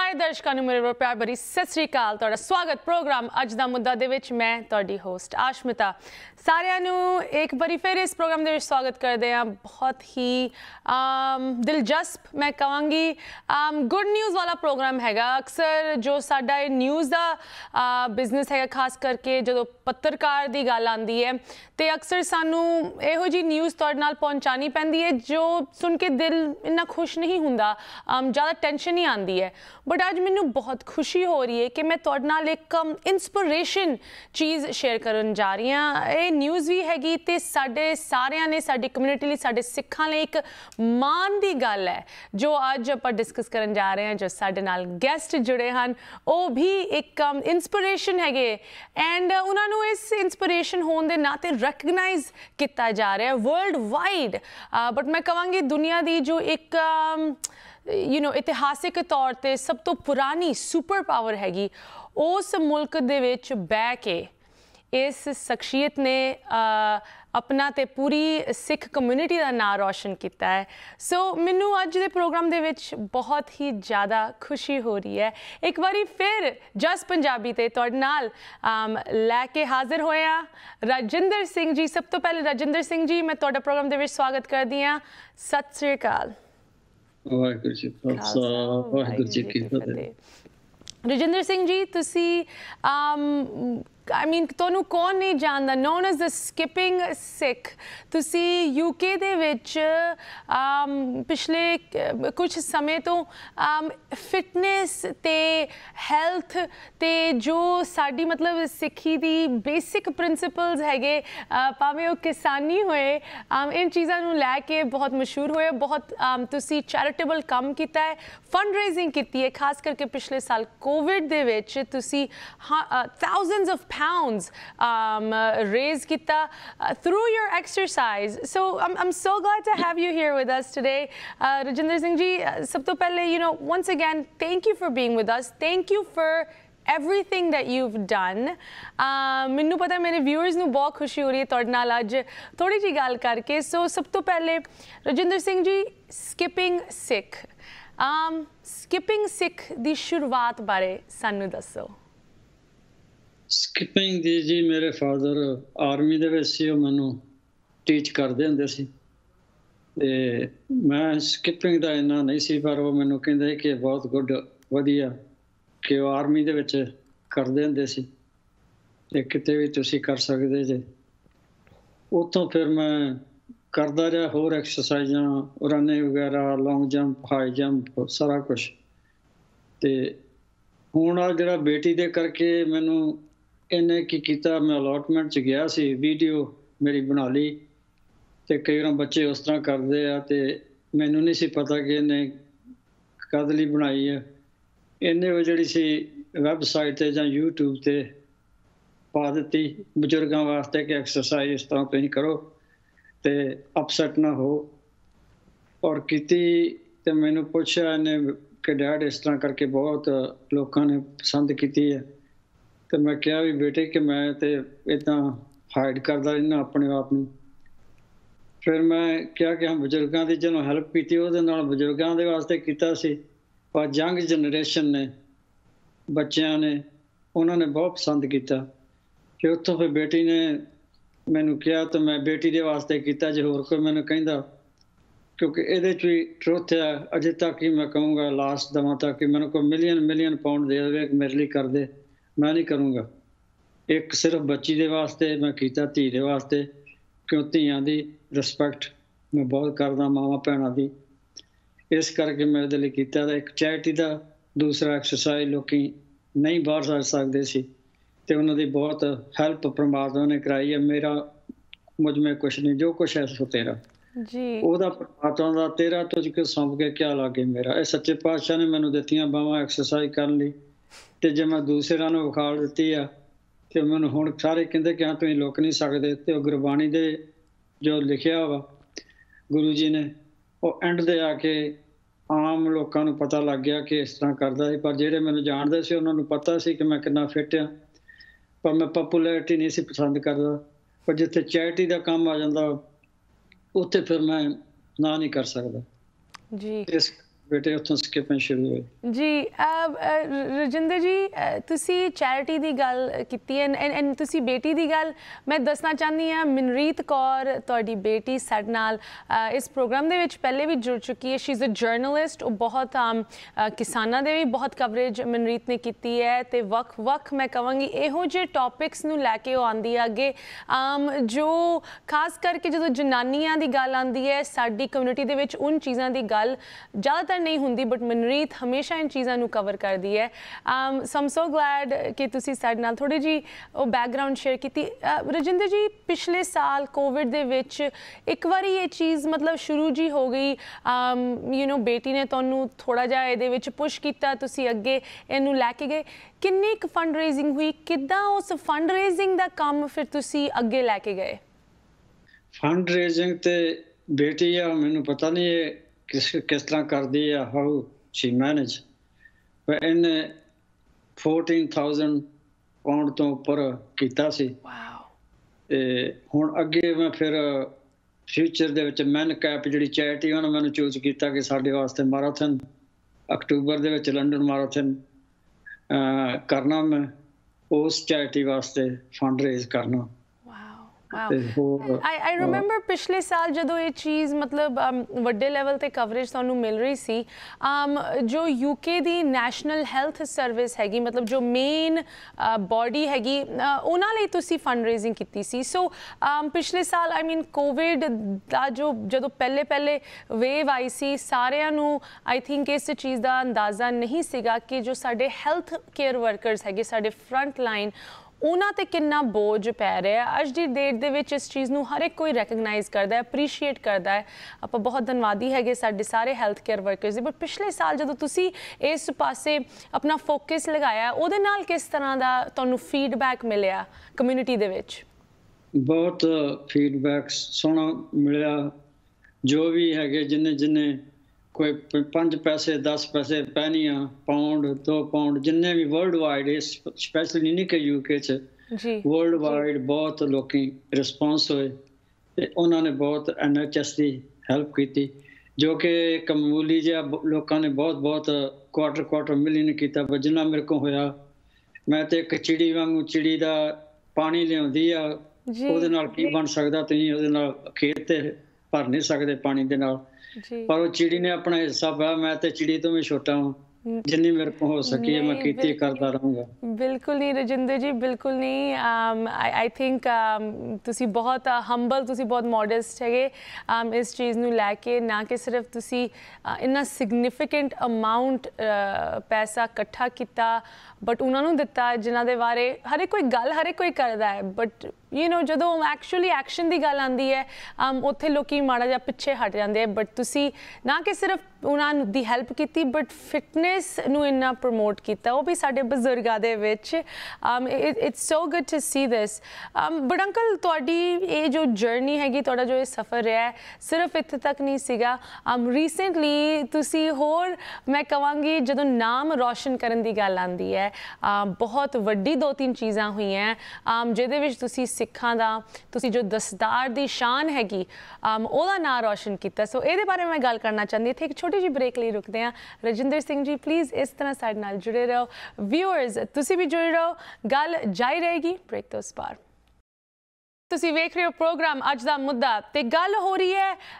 ਸਾਰੇ ਦਰਸ਼ਕਾਂ ਨੂੰ ਮੇਰੇ ਵੱਲੋਂ ਪਿਆਰ ਭਰੀ ਸਤਿ ਸ੍ਰੀ ਅਕਾਲ। ਤੁਹਾਡਾ ਸਵਾਗਤ ਪ੍ਰੋਗਰਾਮ ਅੱਜ ਦਾ ਮੁੱਦਾ ਦੇ ਵਿੱਚ। ਮੈਂ ਤੁਹਾਡੀ ਹੋਸਟ ਆਸ਼ਮਿਤਾ। ਸਾਰਿਆਂ ਨੂੰ ਇੱਕ ਵਾਰੀ ਫਿਰ ਇਸ ਪ੍ਰੋਗਰਾਮ ਦੇ ਵਿੱਚ ਸਵਾਗਤ ਕਰਦੇ ਹਾਂ। ਬਹੁਤ ਹੀ ਦਿਲਚਸਪ ਮੈਂ ਕਹਾਂਗੀ ਗੁੱਡ ਨਿਊਜ਼ ਵਾਲਾ ਪ੍ਰੋਗਰਾਮ ਹੈਗਾ। ਅਕਸਰ ਜੋ ਸਾਡਾ ਇਹ ਨਿਊਜ਼ ਦਾ ਬਿਜ਼ਨਸ ਹੈਗਾ, ਖਾਸ ਕਰਕੇ ਜਦੋਂ ਪੱਤਰਕਾਰ ਦੀ ਗੱਲ ਆਉਂਦੀ ਹੈ ਤੇ ਅਕਸਰ ਸਾਨੂੰ ਇਹੋ ਜਿਹੀ ਨਿਊਜ਼ ਤੁਹਾਡੇ ਨਾਲ ਪਹੁੰਚਾਉਣੀ ਪੈਂਦੀ ਹੈ ਜੋ ਸੁਣ ਕੇ ਦਿਲ ਇੰਨਾ ਖੁਸ਼ ਨਹੀਂ ਹੁੰਦਾ, ਜ਼ਿਆਦਾ ਟੈਨਸ਼ਨ ਹੀ ਆਉਂਦੀ ਹੈ। ਬਟ ਅੱਜ ਮੈਨੂੰ ਬਹੁਤ ਖੁਸ਼ੀ ਹੋ ਰਹੀ ਹੈ ਕਿ ਮੈਂ ਤੁਹਾਡੇ ਨਾਲ ਇੱਕ ਇੰਸਪੀਰੇਸ਼ਨ ਚੀਜ਼ ਸ਼ੇਅਰ ਕਰਨ ਜਾ ਰਹੀ ਹਾਂ। ਇਹ ਨਿਊਜ਼ ਵੀ ਹੈਗੀ ਤੇ ਸਾਡੇ ਸਾਰਿਆਂ ਨੇ, ਸਾਡੀ ਕਮਿਊਨਿਟੀ ਲਈ, ਸਾਡੇ ਸਿੱਖਾਂ ਲਈ ਇੱਕ ਮਾਣ ਦੀ ਗੱਲ ਹੈ ਜੋ ਅੱਜ ਆਪਾਂ ਡਿਸਕਸ ਕਰਨ ਜਾ ਰਹੇ ਹਾਂ। ਜੋ ਸਾਡੇ ਨਾਲ ਗੈਸਟ ਜੁੜੇ ਹਨ ਉਹ ਵੀ ਇੱਕ ਇੰਸਪੀਰੇਸ਼ਨ ਹੈਗੇ ਐਂਡ ਉਹਨਾਂ ਨੂੰ ਇਸ ਇੰਸਪੀਰੇਸ਼ਨ ਹੋਣ ਦੇ ਨਾਤੇ ਰੈਕਗਨਾਈਜ਼ ਕੀਤਾ ਜਾ ਰਿਹਾ ਵਰਲਡ ਵਾਈਡ। ਬਟ ਮੈਂ ਕਹਾਂਗੀ ਦੁਨੀਆ ਦੀ ਜੋ ਇੱਕ ਇਤਿਹਾਸਿਕ ਤੌਰ 'ਤੇ ਸਭ ਤੋਂ ਪੁਰਾਣੀ ਸੁਪਰ ਪਾਵਰ ਹੈਗੀ, ਉਸ ਮੁਲਕ ਦੇ ਵਿੱਚ ਬਹਿ ਕੇ ਇਸ ਸ਼ਖਸੀਅਤ ਨੇ ਆਪਣਾ ਤੇ ਪੂਰੀ ਸਿੱਖ ਕਮਿਊਨਿਟੀ ਦਾ ਨਾਂ ਰੋਸ਼ਨ ਕੀਤਾ ਹੈ। ਸੋ ਮੈਨੂੰ ਅੱਜ ਦੇ ਪ੍ਰੋਗਰਾਮ ਦੇ ਵਿੱਚ ਬਹੁਤ ਹੀ ਜ਼ਿਆਦਾ ਖੁਸ਼ੀ ਹੋ ਰਹੀ ਹੈ। ਇੱਕ ਵਾਰੀ ਫਿਰ ਜਸ ਪੰਜਾਬੀ ਤੇ ਤੁਹਾਡੇ ਨਾਲ ਲੈ ਕੇ ਹਾਜ਼ਰ ਹੋਏ ਹਾਂ ਰਾਜਿੰਦਰ ਸਿੰਘ ਜੀ। ਸਭ ਤੋਂ ਪਹਿਲੇ ਰਾਜਿੰਦਰ ਸਿੰਘ ਜੀ, ਮੈਂ ਤੁਹਾਡਾ ਪ੍ਰੋਗਰਾਮ ਦੇ ਵਿੱਚ ਸਵਾਗਤ ਕਰਦੀ ਹਾਂ। ਸਤਿ ਸ੍ਰੀ ਅਕਾਲ। ਵਾਹਿਗੁਰੂ ਜੀ ਕਾ ਖਾਲਸਾ, ਵਾਹਿਗੁਰੂ ਜੀ ਕੀ ਫਤਿਹ। ਰਾਜਿੰਦਰ ਸਿੰਘ ਜੀ, ਤੁਸੀਂ ਤੁਹਾਨੂੰ ਕੌਣ ਨਹੀਂ ਜਾਣਦਾ, known as the skipping Sikh. ਤੁਸੀਂ ਯੂਕੇ ਦੇ ਵਿੱਚ ਪਿਛਲੇ ਕੁਝ ਸਮੇਂ ਤੋਂ ਫਿਟਨੈਸ ਤੇ ਹੈਲਥ ਤੇ ਜੋ ਸਾਡੀ ਮਤਲਬ ਸਿੱਖੀ ਦੀ ਬੇਸਿਕ ਪ੍ਰਿੰਸੀਪਲਸ ਹੈਗੇ, ਭਾਵੇਂ ਉਹ ਕਿਸਾਨੀ ਹੋਏ, ਇਨ ਚੀਜ਼ਾਂ ਨੂੰ ਲੈ ਕੇ ਬਹੁਤ ਮਸ਼ਹੂਰ ਹੋਏ। ਬਹੁਤ ਤੁਸੀਂ ਚੈਰੀਟੇਬਲ ਕੰਮ ਕੀਤਾ ਹੈ, ਫੰਡ ਰੇਜ਼ਿੰਗ ਕੀਤੀ ਹੈ। ਖਾਸ ਕਰਕੇ ਪਿਛਲੇ ਸਾਲ ਕੋਵਿਡ ਦੇ ਵਿੱਚ ਤੁਸੀਂ thousands of pounds raised kita through your exercise. So I'm so glad to have you here with us today. Rajinder Singh ji, sab to pehle, once again, thank you for being with us. Thank you for everything that you've done. ਮੈਨੂੰ ਪਤਾ ਮੇਰੇ viewers ਨੂੰ ਬਹੁਤ ਖੁਸ਼ੀ ਹੋ ਰਹੀ ਹੈ ਤੁਹਾਡੇ ਨਾਲ ਅੱਜ ਥੋੜੀ ਜਿਹੀ ਗੱਲ ਕਰਕੇ। ਸੋ ਸਭ ਤੋਂ ਪਹਿਲੇ ਰਾਜਿੰਦਰ ਸਿੰਘ ਜੀ, ਸਕਿਪਿੰਗ ਸਿੱਖ, ਸਕਿਪਿੰਗ ਸਿੱਖ ਦੀ ਸ਼ੁਰੂਆਤ ਬਾਰੇ ਸਾਨੂੰ ਦੱਸੋ। ਸਕਿਪਿੰਗ ਦੀ ਜੀ, ਮੇਰੇ ਫਾਦਰ ਆਰਮੀ ਦੇ ਵਿੱਚ ਸੀ, ਉਹ ਮੈਨੂੰ ਟੀਚ ਕਰਦੇ ਹੁੰਦੇ ਸੀ ਤੇ ਮੈਂ ਸਕਿਪਿੰਗ ਦਾ ਇੰਨਾ ਨਹੀਂ ਸੀ, ਪਰ ਉਹ ਮੈਨੂੰ ਕਹਿੰਦੇ ਕਿ ਬਹੁਤ ਵਧੀਆ ਕਿ ਉਹ ਆਰਮੀ ਦੇ ਵਿੱਚ ਕਰਦੇ ਹੁੰਦੇ ਸੀ ਤੇ ਕਿਤੇ ਵੀ ਤੁਸੀਂ ਕਰ ਸਕਦੇ ਜੇ। ਉੱਥੋਂ ਫਿਰ ਮੈਂ ਕਰਦਾ ਰਿਹਾ ਹੋਰ ਐਕਸਰਸਾਈਜ਼ਾਂ, ਰਨਿੰਗ ਵਗੈਰਾ, ਲੌਂਗ ਜੰਪ, ਹਾਈ ਜੰਪ, ਸਾਰਾ ਕੁਛ। ਤੇ ਹੁਣ ਆ ਜਿਹੜਾ ਬੇਟੀ ਦੇ ਕਰਕੇ ਮੈਨੂੰ ਇਹਨੇ ਕੀ ਕੀਤਾ, ਮੈਂ ਅਲੋਟਮੈਂਟ 'ਚ ਗਿਆ ਸੀ, ਵੀਡੀਓ ਮੇਰੀ ਬਣਾ ਲਈ ਤੇ ਕਈ ਵਾਰ ਬੱਚੇ ਉਸ ਤਰ੍ਹਾਂ ਕਰਦੇ ਆ ਤੇ ਮੈਨੂੰ ਨਹੀਂ ਸੀ ਪਤਾ ਕਿ ਇਹਨੇ ਕਦ ਲਈ ਬਣਾਈ ਹੈ। ਇਹਨੇ ਉਹ ਜਿਹੜੀ ਸੀ ਵੈਬਸਾਈਟ 'ਤੇ ਜਾਂ YouTube 'ਤੇ ਪਾ ਦਿੱਤੀ ਬਜ਼ੁਰਗਾਂ ਵਾਸਤੇ ਕਿ ਐਕਸਰਸਾਈਜ਼ ਇਸ ਤਰ੍ਹਾਂ ਤੁਸੀਂ ਕਰੋ ਤੇ ਅਪਸੈਟ ਨਾ ਹੋ। ਔਰ ਕੀਤੀ ਤੇ ਮੈਨੂੰ ਪੁੱਛਿਆ ਇਹਨੇ ਕਿ ਡੈਡ ਇਸ ਤਰ੍ਹਾਂ ਕਰਕੇ ਬਹੁਤ ਲੋਕਾਂ ਨੇ ਪਸੰਦ ਕੀਤੀ ਹੈ। ਤੇ ਮੈਂ ਕਿਹਾ ਵੀ ਬੇਟੇ ਕਿ ਮੈਂ ਤੇ ਇੱਦਾਂ ਹਾਈਡ ਕਰਦਾ ਰਹਿੰਦਾ ਆਪਣੇ ਆਪ ਨੂੰ। ਫਿਰ ਮੈਂ ਕਿਹਾ ਕਿ ਬਜ਼ੁਰਗਾਂ ਦੀ ਜਦੋਂ ਹੈਲਪ ਕੀਤੀ ਉਹਦੇ ਨਾਲ ਬਜ਼ੁਰਗਾਂ ਦੇ ਵਾਸਤੇ ਕੀਤਾ ਸੀ, ਪਰ ਯੰਗ ਜਨਰੇਸ਼ਨ ਨੇ, ਬੱਚਿਆਂ ਨੇ, ਉਹਨਾਂ ਨੇ ਬਹੁਤ ਪਸੰਦ ਕੀਤਾ। ਫਿਰ ਉੱਥੋਂ ਫਿਰ ਬੇਟੀ ਨੇ ਮੈਨੂੰ ਕਿਹਾ ਤਾਂ ਮੈਂ ਬੇਟੀ ਦੇ ਵਾਸਤੇ ਕੀਤਾ। ਜੇ ਹੋਰ ਕੋਈ ਮੈਨੂੰ ਕਹਿੰਦਾ, ਕਿਉਂਕਿ ਇਹਦੇ 'ਚ ਵੀ ਟਰੁੱਥ ਹੈ, ਅਜੇ ਤੱਕ ਹੀ ਮੈਂ ਕਹੂੰਗਾ ਲਾਸਟ ਦਵਾਂ ਤੱਕ ਕਿ ਮੈਨੂੰ ਕੋਈ ਮਿਲੀਅਨ ਪਾਊਂਡ ਦੇ ਦੇਵੇ ਮੇਰੇ ਲਈ ਕਰਦੇ, ਮੈਂ ਨਹੀਂ ਕਰੂੰਗਾ। ਇੱਕ ਸਿਰਫ ਬੱਚੀ ਦੇ ਵਾਸਤੇ ਮੈਂ ਕੀਤਾ, ਧੀ ਦੇ ਵਾਸਤੇ, ਕਿਉਂ ਧੀਆਂ ਦੀ ਰਿਸਪੈਕਟ ਮੈਂ ਬਹੁਤ ਕਰਦਾ, ਮਾਵਾਂ ਭੈਣਾਂ ਦੀ, ਇਸ ਕਰਕੇ ਮੈਂ ਇਹਦੇ ਲਈ ਕੀਤਾ। ਤਾਂ ਇੱਕ ਚੈਰਿਟੀ ਦਾ, ਦੂਸਰਾ ਐਕਸਰਸਾਈਜ਼ ਲੋਕੀ ਨਹੀਂ ਬਾਹਰ ਜਾ ਸਕਦੇ ਸੀ ਤੇ ਉਹਨਾਂ ਦੀ ਬਹੁਤ ਹੈਲਪ ਪਰਮਾਤਮਾ ਨੇ ਕਰਾਈ ਹੈ। ਮੇਰਾ ਮੁਝ ਮੇਂ ਕੁਛ ਨਹੀਂ, ਜੋ ਕੁਛ ਹੈ ਸੋ ਤੇਰਾ ਜੀ, ਉਹਦਾ ਪਰਮਾਤਮਾ ਦਾ, ਤੇਰਾ ਤੁਝ ਕੇ ਸੌਂਪ ਕੇ ਕਿਆ ਲਾਗੇ ਮੇਰਾ। ਇਹ ਸੱਚੇ ਪਾਤਸ਼ਾਹ ਨੇ ਮੈਨੂੰ ਦਿੱਤੀਆਂ ਬਾਹਾਂ ਐਕਸਰਸਾਈਜ਼ ਕਰਨ ਲਈ ਤੇ ਜੇ ਮੈਂ ਦੂਸਰਿਆਂ ਨੂੰ ਵਿਖਾਲ ਦਿੱਤੀ ਆ ਤੇ ਮੈਨੂੰ ਹੁਣ ਸਾਰੇ ਕਹਿੰਦੇ ਕਿ ਹਾਂ ਤੁਸੀਂ ਲੁੱਕ ਨਹੀਂ ਸਕਦੇ। ਤੇ ਉਹ ਗੁਰਬਾਣੀ ਦੇ ਜੋ ਲਿਖਿਆ ਵਾ ਗੁਰੂ ਜੀ ਨੇ, ਉਹ ਐਂਡ ਦੇ ਆ ਕੇ ਆਮ ਲੋਕਾਂ ਨੂੰ ਪਤਾ ਲੱਗ ਗਿਆ ਕਿ ਇਸ ਤਰ੍ਹਾਂ ਕਰਦਾ ਸੀ। ਪਰ ਜਿਹੜੇ ਮੈਨੂੰ ਜਾਣਦੇ ਸੀ ਉਹਨਾਂ ਨੂੰ ਪਤਾ ਸੀ ਕਿ ਮੈਂ ਕਿੰਨਾ ਫਿੱਟ ਆ, ਪਰ ਮੈਂ ਪਪੂਲੈਰਿਟੀ ਨਹੀਂ ਸੀ ਪਸੰਦ ਕਰਦਾ। ਪਰ ਜਿੱਥੇ ਚੈਰਿਟੀ ਦਾ ਕੰਮ ਆ ਜਾਂਦਾ ਉੱਥੇ ਫਿਰ ਮੈਂ ਨਾ ਨਹੀਂ ਕਰ ਸਕਦਾ ਜੀ। ਬੇਟੇ ਉੱਥੋਂ ਸਕਿਪਿੰਗ ਸ਼ੁਰੂ ਹੋਈ। जी रजिंदर जी तुसी चैरिटी दी गल कीती है एंड तुसी बेटी दी गल मैं दसना चाहनी हाँ मनरीत कौर तुहाडी बेटी साडे नाल इस प्रोग्राम दे विच पहले भी जुड़ चुकी है। She is a journalist. वो बहुत किसानां दे भी बहुत कवरेज मनरीत ने कीती है ते वख मैं कहांगी इहो जे टॉपिक्स नूं लैके वो आंदी है अगे जो खास करके जो जनानियां दी गल आंदी है साडी कम्यूनिटी दे विच उन चीज़ां दी गल ज़्यादातर नहीं हुंदी बट मनरीत हमेशा इन चीज़ों को कवर कर दी है। सो एम सो ग्लैड कि तुसी साडे नाल थोड़ी जी वो बैकग्राउंड शेयर की। रजिंदर जी पिछले साल कोविड दे विच एक बारी ये चीज़ मतलब शुरू जी हो गई यू नो बेटी ने तुहानू थोड़ा जिहा इहदे विच पुश कीता तुसी अगे इहनू लैके गए किन्नी क फंड रेजिंग हुई किद्दां उस फंड रेजिंग दा काम फिर तुसी अगे लैके गए? फंड रेजिंग ते बेटी आ मैनू पता नहीं है किस तरह करदी है हाउ शी मैनेज पर इन्ने 14,000 पाउंड तो उपर कीता सी। ते हुण अगे मैं फिर फ्यूचर दे विच मैन कैप जिहड़ी चैरिटी उन्होंने मैनू चूज कीता कि साडे वास्ते मैराथन अक्टूबर दे विच लंडन मैराथन करना मैं उस चैरिटी वास्ते फंड रेज करना। I remember पिछले साल जो ये चीज़ मतलब वड्डे लेवल ते कवरेज तुहानू मिल रही सी जो यूके दी नैशनल हैल्थ सर्विस हैगी मतलब जो मेन बॉडी हैगी उन्हां लई तुसी फंड रेजिंग कीती सी। सो पिछले साल आई मीन कोविड दा जो जदों पहले वेव आई सी सारिਆਂ ਨੂੰ आई थिंक इस चीज़ का अंदाज़ा नहीं सीगा कि जो साडे हैल्थ केयर वर्कर्स हैगे साडे फ्रंट लाइन उन्हां ते किन्ना बोझ पै रहा है। अज की डेट दे विच इस चीज़ नूं हर एक कोई रैकगनाइज़ करता है अप्रीशिएट करता है। आपां बहुत धन्नवादी है साडे सारे हैल्थ केयर वर्कर्स दे। बट पिछले साल जदों तुसी इस पासे अपना फोकस लगाया उहदे नाल किस तरह दा तुहानूं फीडबैक मिलिया कम्यूनिटी दे विच? बहुत फीडबैक सोहना मिलिया। जो भी है जिन्ने कोई 5 पैसे 10 पैसे पैनियां पाउंड 2 पाउंड जिन्ने भी वर्ल्ड वाइड स्पैशली नहीं कि यूके च वर्ल्ड वाइड बहुत लोग रिस्पॉन्स होए ते उन्होंने बहुत NHS की हैल्प की जो कि एक मामूली जिहा लोगों ने बहुत क्वार्टर मिलियन किया पर जिन्ना मेरे को होया मैं तो एक चिड़ी वांगू चिड़ी का पानी लियाउंदी आ उहदे नाल की बन सकदा तुसीं उहदे नाल खेत ते भर नहीं सकते पानी दे नाल पर वो चिड़ी ने अपना हिस्सा पाया। मैं तो चिड़ी तो भी छोटा हूँ जिन्नी मेरे को हो सकी है मैं कीती करता रहूँगा। बिल्कुल नहीं रजिंदर जी बिल्कुल नहीं। आई थिंक तुसी बहुत हंबल तुसी बहुत मॉडेस्ट है इस चीज़ नूं लैके ना कि सिर्फ तुसी इन्ना सिग्निफिकेंट अमाउंट पैसा इकट्ठा किया बट उन्होंने दिता जिन्हां दे बारे हर एक कोई करता है बट यू नो जदों एक्चुअली एक्शन की गल आती है उत्थे लोकी माड़ा जिहा पिछे हट जाते हैं बट तुसी ना कि सिर्फ उन्होंने दी हैल्प की बट फिटनेस नूं इन्ना प्रमोट किया वो भी साडे बजुर्गां दे विच। It's so good to see this. But uncle तुहाडी ये जो जर्नी हैगी तुहाडा जो ये सफ़र रहा है सिर्फ इत्थे तक नहीं सीगा। रीसेंटली तुसी होर मैं कहांगी जदों नाम रोशन करन दी गल आंदी है बहुत वड्डी 2-3 चीज़ां हुई हैं जिहदे विच तुसी सिखां दा तुसी जो दस्तार दी शान हैगी ओहदा नाम रोशन किया। सो ये बारे में गल करना चाहती थे। एक छोटी जी ब्रेक लिए रुकते हैं। रजिंदर सिंह जी प्लीज़ इस तरह साडे नाल जुड़े रहो। व्यूअर्स तुसी भी जुड़े रहो गल जारी रहेगी ब्रेक तो उस पार। तुसी वेख रहे हो प्रोग्राम अज दा मुद्दा ते गल हो रही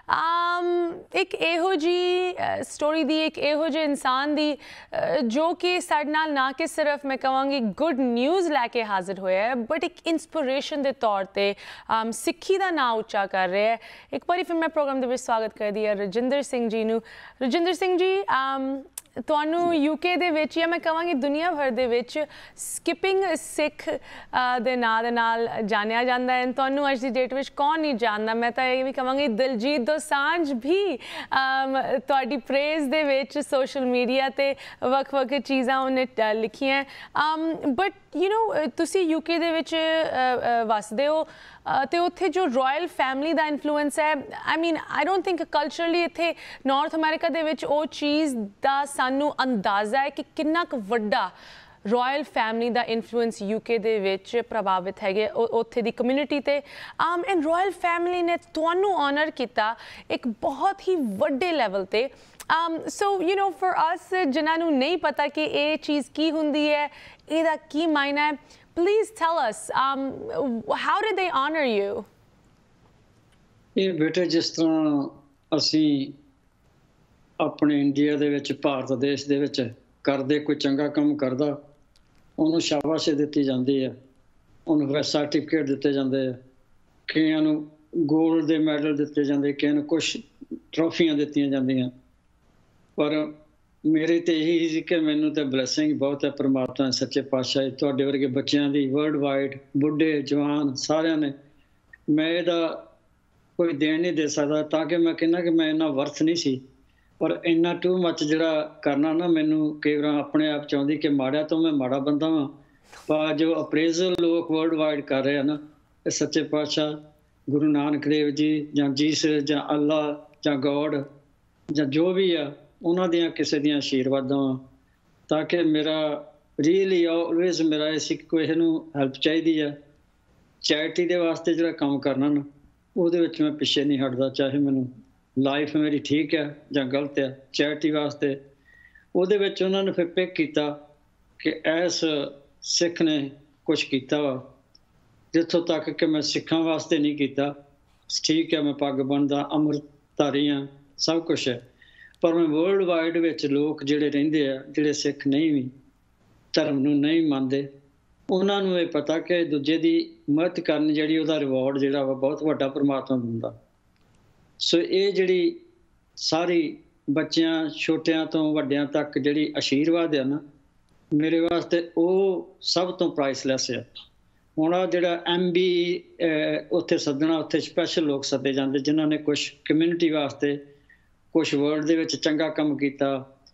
है एक इहो जी स्टोरी दी एक इहो जे इंसान दी जो कि साडे नाल ना कि सिर्फ मैं कहांगी गुड न्यूज़ लैके हाजिर होया है बट एक इंस्पिरेशन के तौर पर सिक्खी का नाम उच्चा कर रहा है। एक बार फिर मैं प्रोग्राम के स्वागत कर दिया रजिंदर सिंह जी नूं। रजिंदर सिंह जी तुहानू यूके दे विच या मैं कहांगी दुनिया भर दे विच स्किपिंग सिख दे नाल दे नाल जानिया जांदा है। तुहानू अज दी डेट विच कौन नहीं जानदा। मैं तो ये भी कहांगी दिलजीत दोसांझ भी तुहाडी प्रेज दे विच सोशल मीडिया ते वख चीज़ां उन्हें लिखियां बट यू नो तुसी यूके दे विच वसदे हो तो उत्थे जो रॉयल फैमिली का इन्फ्लुएंस है I mean I don't think culturally इत्थे नॉर्थ अमेरिका दे विच वो चीज़ का सानू अंदाज़ा है कि कितना वड्डा रॉयल फैमिली का इन्फ्लुएंस यूके दे विच प्रभावित है उत्थे दी कम्यूनिटी ते एंड रॉयल फैमिली ने तुहानू ऑनर किया एक बहुत ही वड्डे लैवल ते So for us ਜਿਨ੍ਹਾਂ ਨੂੰ ਨਹੀਂ ਪਤਾ ਕਿ ਇਹ ਚੀਜ਼ ਕੀ ਹੁੰਦੀ ਹੈ, ਇਹਦਾ ਕੀ ਮਾਇਨਾ ਹੈ, please tell us, how did they honor you? ਇਹ ਬੇਟੇ ਜਿਸ ਤਰ੍ਹਾਂ ਅਸੀਂ ਆਪਣੇ ਇੰਡੀਆ ਦੇ ਵਿੱਚ, ਭਾਰਤ ਦੇਸ਼ ਦੇ ਵਿੱਚ ਕਰਦੇ ਕੋਈ ਚੰਗਾ ਕੰਮ ਕਰਦਾ, ਉਹਨੂੰ ਸ਼ਾਬਾਸ਼ ਦਿੱਤੀ ਜਾਂਦੀ ਹੈ, ਉਹਨੂੰ ਸਰਟੀਫਿਕੇਟ ਦਿੱਤੇ ਜਾਂਦੇ ਆ, ਕਈਆਂ ਨੂੰ ਗੋਲਡ ਦੇ ਮੈਡਲ ਦਿੱਤੇ ਜਾਂਦੇ, ਕਈਆਂ ਨੂੰ ਕੁਛ ਟਰੋਫੀਆਂ ਦਿੱਤੀਆਂ ਜਾਂਦੀਆਂ। ਪਰ ਮੇਰੇ ਤੇ ਇਹੀ ਸੀ ਕਿ ਮੈਨੂੰ ਤਾਂ ਬਲੈਸਿੰਗ ਬਹੁਤ ਹੈ ਪਰਮਾਤਮਾ ਸੱਚੇ ਪਾਤਸ਼ਾਹ ਤੁਹਾਡੇ ਵਰਗੇ ਬੱਚਿਆਂ ਦੀ, ਵਰਲਡ ਵਾਈਡ, ਬੁੱਢੇ ਜਵਾਨ ਸਾਰਿਆਂ ਨੇ। ਮੈਂ ਇਹਦਾ ਕੋਈ ਦੇਣ ਨਹੀਂ ਦੇ ਸਕਦਾ, ਤਾਂ ਕਿ ਮੈਂ ਕਹਿੰਦਾ ਕਿ ਮੈਂ ਇੰਨਾ ਵਰਥ ਨਹੀਂ ਸੀ, ਪਰ ਇੰਨਾ ਟੂ ਮੱਚ ਜਿਹੜਾ ਕਰਨਾ ਨਾ, ਮੈਨੂੰ ਕਈ ਵਾਰ ਆਪਣੇ ਆਪ ਚਾਹੁੰਦੀ ਕਿ ਮਾੜਾ ਤੋਂ ਮੈਂ ਮਾੜਾ ਬੰਦਾ ਵਾਂ। ਪਰ ਜੋ ਅਪਰੇਜ਼ਲ ਲੋਕ ਵਰਲਡ ਵਾਈਡ ਕਰ ਰਹੇ ਆ ਨਾ, ਇਹ ਸੱਚੇ ਪਾਤਸ਼ਾਹ ਗੁਰੂ ਨਾਨਕ ਦੇਵ ਜੀ ਜਾਂ ਜੀਸਸ ਜਾਂ ਅੱਲਾ ਜਾਂ ਗੋਡ ਜਾਂ ਜੋ ਵੀ ਆ, ਉਹਨਾਂ ਦੀਆਂ ਕਿਸੇ ਦੀਆਂ ਆਸ਼ੀਰਵਾਦਾਂ ਵਾਂ। ਤਾਂ ਕਿ ਮੇਰਾ ਰੀਅਲੀ ਆਲਵੇਜ਼ ਮੇਰਾ ਇਹ ਸੀ ਕਿ ਕੋਈ ਇਹਨੂੰ ਹੈਲਪ ਚਾਹੀਦੀ ਆ, ਚੈਰਿਟੀ ਦੇ ਵਾਸਤੇ ਜਿਹੜਾ ਕੰਮ ਕਰਨਾ ਨਾ, ਉਹਦੇ ਵਿੱਚ ਮੈਂ ਪਿੱਛੇ ਨਹੀਂ ਹਟਦਾ, ਚਾਹੇ ਮੈਨੂੰ ਲਾਈਫ ਮੇਰੀ ਠੀਕ ਹੈ ਜਾਂ ਗਲਤ ਹੈ। ਚੈਰਿਟੀ ਵਾਸਤੇ ਉਹਦੇ ਵਿੱਚ ਉਹਨਾਂ ਨੇ ਫਿਰ ਪਿਕ ਕੀਤਾ ਕਿ ਇਸ ਸਿੱਖ ਨੇ ਕੁਛ ਕੀਤਾ ਵਾ, ਜਿੱਥੋਂ ਤੱਕ ਕਿ ਮੈਂ ਸਿੱਖਾਂ ਵਾਸਤੇ ਨਹੀਂ ਕੀਤਾ। ਠੀਕ ਹੈ, ਮੈਂ ਪੱਗ ਬੰਨਦਾ, ਅੰਮ੍ਰਿਤਧਾਰੀ ਹਾਂ, ਸਭ ਕੁਛ ਹੈ, ਪਰ ਮੈਂ ਵਰਲਡ ਵਾਈਡ ਵਿੱਚ ਲੋਕ ਜਿਹੜੇ ਰਹਿੰਦੇ ਆ, ਜਿਹੜੇ ਸਿੱਖ ਨਹੀਂ ਵੀ ਧਰਮ ਨੂੰ ਨਹੀਂ ਮੰਨਦੇ, ਉਹਨਾਂ ਨੂੰ ਇਹ ਪਤਾ ਕਿ ਦੂਜੇ ਦੀ ਮਦਦ ਕਰਨ ਜਿਹੜੀ ਉਹਦਾ ਰਿਵਾਰਡ ਜਿਹੜਾ ਵਾ ਬਹੁਤ ਵੱਡਾ ਪਰਮਾਤਮਾ ਦਿੰਦਾ। ਸੋ ਇਹ ਜਿਹੜੀ ਸਾਰੀ ਬੱਚਿਆਂ ਛੋਟਿਆਂ ਤੋਂ ਵੱਡਿਆਂ ਤੱਕ ਜਿਹੜੀ ਆਸ਼ੀਰਵਾਦ ਆ ਨਾ, ਮੇਰੇ ਵਾਸਤੇ ਉਹ ਸਭ ਤੋਂ ਪ੍ਰਾਈਸਲੈਸ ਆ। ਹੁਣ ਆ ਜਿਹੜਾ MB ਉੱਥੇ ਸੱਦਣਾ, ਉੱਥੇ ਸਪੈਸ਼ਲ ਲੋਕ ਸੱਦੇ ਜਾਂਦੇ ਜਿਨ੍ਹਾਂ ਨੇ ਕੁਛ ਕਮਿਊਨਿਟੀ ਵਾਸਤੇ, ਕੁਛ ਵਰਲਡ ਦੇ ਵਿੱਚ ਚੰਗਾ ਕੰਮ ਕੀਤਾ,